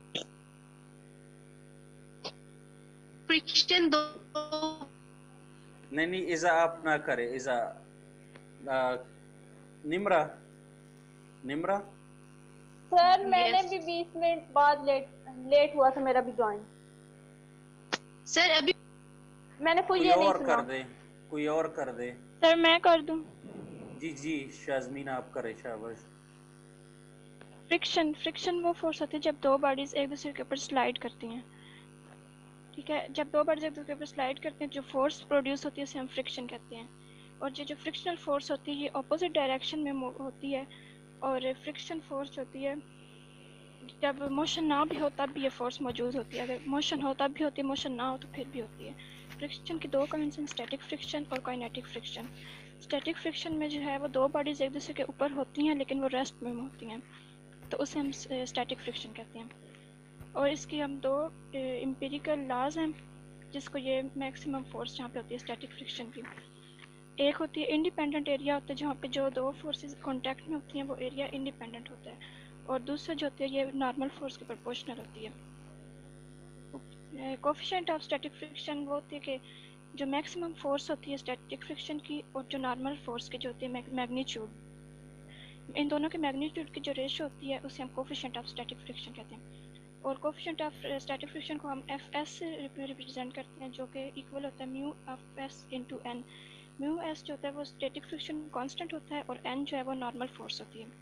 फ्रिक्शन दो नहीं नहीं इज़ा आप ना करें। इज़ा आ, निम्रा निम्रा सर मैंने भी बीस मिनट बाद लेट लेट हुआ था, मेरा भी ज्वाइन। सर अभी मैंने फुल कोई ये नहीं और सुना। कर दे, कोई और कर दे। सर मैं कर दूं? जी जी शाज़मीन आप करें, शाबाश। फ्रिक्शन फ्रिक्शन वो फोर्स होती है जब दो बॉडीज एक दूसरे के ऊपर स्लाइड करती हैं। ठीक है, जब दो बॉडीज एक दूसरे के ऊपर स्लाइड करते हैं जो फोर्स प्रोड्यूस होती है उसे हम फ्रिक्शन कहते हैं। और ये जो फ्रिक्शनल फोर्स होती है ये ऑपोजिट डायरेक्शन में होती है। और फ्रिक्शन फोर्स होती है जब मोशन ना भी हो तब भी ये फोर्स मौजूद होती है, अगर मोशन हो तब भी होती है, मोशन ना हो तो फिर भी होती है। फ्रिक्शन की दो काइंड्स हैं, स्टैटिक फ्रिक्शन और काइनेटिक फ्रिक्शन। स्टैटिक फ्रिक्शन में जो है वो दो बॉडीज एक दूसरे के ऊपर होती हैं लेकिन वो रेस्ट में होती हैं, तो उसे हम स्टैटिक फ्रिक्शन कहते हैं। और इसकी हम दो एम्पिरिकल लॉज हैं जिसको ये मैक्सिमम फोर्स जहाँ पे होती है स्टैटिक फ्रिक्शन की। एक होती है इंडिपेंडेंट एरिया होता है जहाँ पे जो दो फोर्सेस कांटेक्ट में होती हैं वो एरिया इंडिपेंडेंट होता है। और दूसरा जो होती है ये नॉर्मल फोर्स के प्रोपोर्शनल होती है। कोफिशिएंट ऑफ स्टैटिक फ्रिक्शन वो होती है कि जो मैक्सिमम फोर्स होती है स्टैटिक फ्रिक्शन की और जो नॉर्मल फोर्स की जो होती है मैग्नीट्यूड, इन दोनों के मैग्नीट्यूड की जो रेशियो होती है उसे हम कोफिशिएंट ऑफ स्टैटिक फ्रिक्शन कहते हैं। और कोफिशिएंट ऑफ स्टैटिक फ्रिक्शन को हम एफ एस से रिप्रेजेंट करते हैं जो कि इक्वल होता है mu of S into N. Mu S जो होता है वो स्टैटिक फ्रिक्शन कांस्टेंट होता है और एन जो है वो नॉर्मल फोर्स होती है।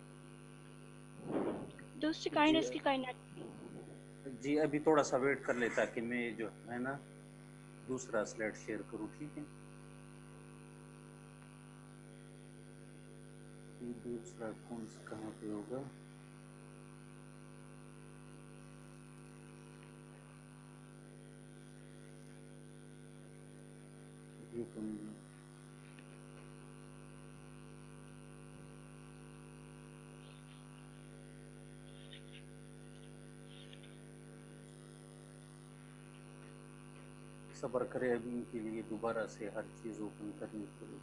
दूसरी काइंड इसकी काइनेटिक। जी अभी थोड़ा सा वेट कर ले ताकि मैं जो है ना दूसरा स्लाइड शेयर करूँ, ठीक है? दूसरा कौन सा कहाँ पे होगा? ये तो नहीं। सब्र करें, अभी के लिए दोबारा से हर चीज़ ओपन करनी पड़ेगी।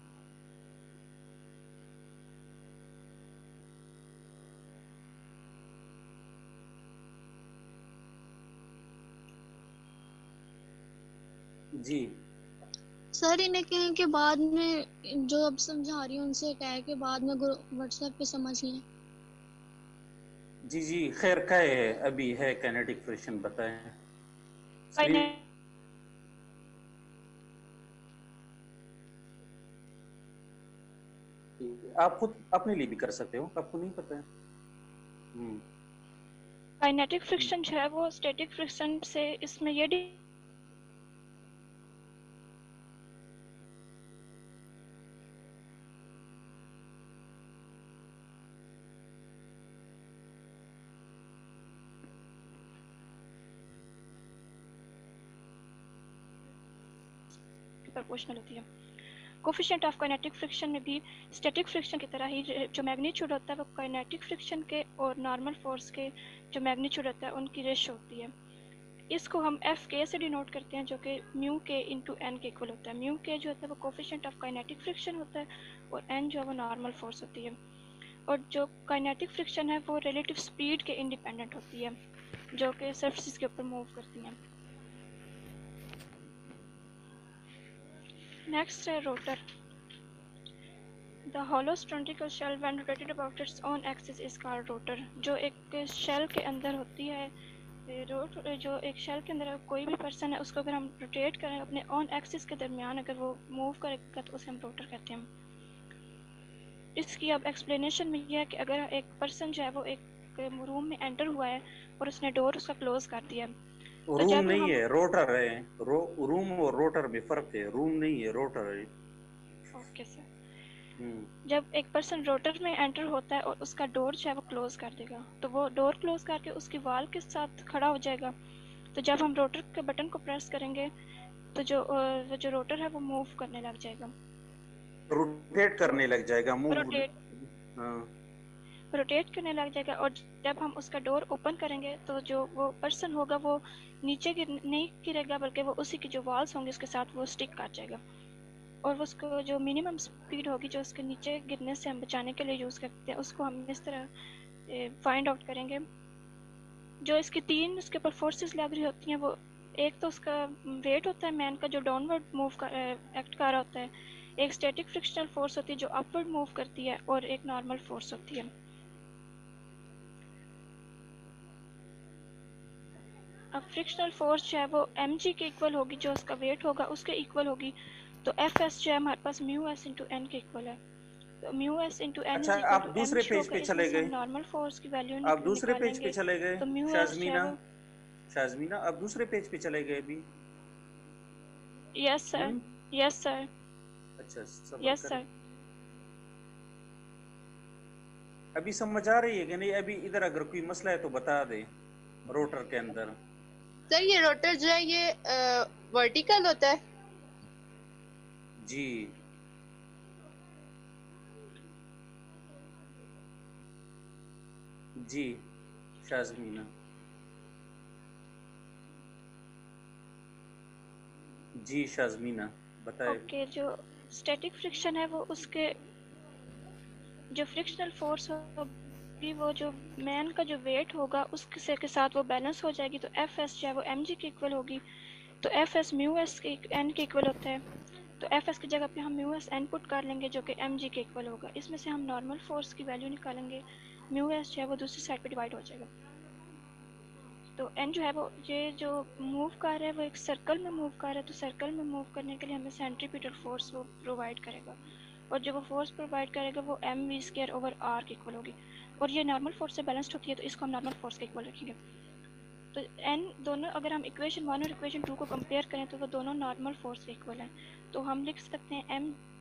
जी सर इन्हें कहें कि बाद में जो अब समझा रही हूँ उनसे कहे कि बाद में व्हाट्सएप पे समझ लें। जी जी खैर क्या है, अभी है काइनेटिक फ्रिक्शन बताएं। आप खुद अपने लिए भी कर सकते हो, आपको नहीं पता है। हम्म काइनेटिक फ्रिक्शन जो है वो स्टैटिक फ्रिक्शन से इसमें ये प्रोपोर्शनल होती है। कोफिशिएंट ऑफ काइनेटिक फ्रिक्शन में भी स्टैटिक फ्रिक्शन की तरह ही जो मैग्नीट्यूड होता है वो काइनेटिक फ्रिक्शन के और नॉर्मल फोर्स के जो मैग्नीट्यूड होता है उनकी रेशियो होती है। इसको हम एफ के से डिनोट करते हैं जो कि म्यू के इंटू एन के इक्वल होता है। म्यू के जो होता है वो कोफिशिएंट ऑफ काइनेटिक फ्रिक्शन होता है और एन जो है वो नॉर्मल फोर्स होती है। और जो काइनेटिक फ्रिक्शन है वो रिलेटिव स्पीड के इंडिपेंडेंट होती है जो कि सरफेस के ऊपर मूव करती हैं। नेक्स्ट है rotor. The hollow cylindrical shell when rotated about its own axis is called rotor। जो एक शेल के अंदर होती है, रोट जो एक शेल के अंदर कोई भी पर्सन है उसको अगर हम रोटेट करें अपने ऑन एक्सिस के दरमियान अगर वो मूव करेगा तो उसे हम रोटर कहते हैं। इसकी अब एक्सप्लेनेशन में यह है कि अगर एक पर्सन जो है वो एक रूम में एंटर हुआ है और उसने डोर उसका क्लोज कर दिया है तो रूम जब नहीं हम है, रोटर है। रो, रूम और रोटर में फर्क है। रूम नहीं है, रोटर है। Okay sir. हम्म जब एक पर्सन रोटर में एंटर होता है और उसका डोर जो है वो क्लोज कर देगा तो वो डोर क्लोज करके उसकी वॉल के साथ खड़ा हो जाएगा। तो जब हम रोटर के बटन को प्रेस करेंगे तो जो अ, जो रोटर है वो मूव करने लग जाएगा, रोटेट करने लग जाएगा, मूव। रोटेट हाँ रोटेट करने लग जाएगा। और जब हम उसका डोर ओपन करेंगे तो जो वो पर्सन होगा वो नीचे गिर नहीं गिरेगा बल्कि वो उसी की जो वॉल्स होंगे उसके साथ वो स्टिक कर जाएगा और वो उसको जो मिनिमम स्पीड होगी जो उसके नीचे गिरने से हम बचाने के लिए यूज़ करते हैं उसको हम इस तरह फाइंड आउट करेंगे। जो इसकी तीन उसके ऊपर फोर्सेस लग रही होती हैं वो एक तो उसका वेट होता है मैन का जो डाउनवर्ड मूव कर एक्ट कर रहा होता है, एक स्टैटिक फ्रिक्शनल फोर्स होती है जो अपवर्ड मूव करती है और एक नॉर्मल फोर्स होती है। अब फ्रिक्शनल फोर्स जो है वो एम जी के इक्वल होगी, जो उसका वेट होगा उसके इक्वल होगी। तो एफ एस जो है हमारे पास म्यू एस इंटू एन के इक्वल है। तो म्यू एस इंटू एन अच्छा, आप दूसरे पेज पे चले गए। नॉर्मल फोर्स की वैल्यू आप दूसरे पेज पे चले गए तो म्यू एस शाज़मीना, शाज़मीना आप दूसरे पेज पे चले गए अभी। यस सर, यस सर, अच्छा सब्र यस करें। सर। अभी समझ आ रही है कि नहीं? अभी इधर अगर कोई मसला है तो बता दे। रोटर के अंदर सर ये रोटर जो है ये वर्टिकल होता है? जी जी शाज़मीना जी शाज़मीना बताए। ओके, जो स्टैटिक फ्रिक्शन है वो उसके जो फ्रिक्शनल फोर्स होगी वो जो मैन का जो वेट होगा उसके के साथ वो बैलेंस हो जाएगी। तो एफ एस जो है वो एम जी के इक्वल होगी। तो एफ एस म्यू एस के एन के इक्वल होता है। तो एफ एस की जगह पे हम म्यू एस एन पुट कर लेंगे जो कि एम जी के इक्वल होगा। इसमें से हम नॉर्मल फोर्स की वैल्यू निकालेंगे, म्यू एस जो है वो दूसरी साइड पे डिवाइड हो जाएगा। तो एन जो है वो ये जो मूव कर रहा है वो एक सर्कल में मूव कर रहा है। तो सर्कल में मूव करने के लिए हमें सेंट्रीपिटल फोर्स वो प्रोवाइड करेगा और जो वो फोर्स प्रोवाइड करेगा वो M V square over R के इक्वल होगी। और ये नॉर्मल फोर्स से बैलेंस्ड होती है तो इसको हम नॉर्मल फोर्स के इक्वल रखेंगे। तो एन दोनों अगर हम इक्वेशन वन और इक्वेशन टू को कंपेयर करें तो वो दोनों नॉर्मल फोर्स के इक्वल हैं। तो हम लिख सकते हैं एम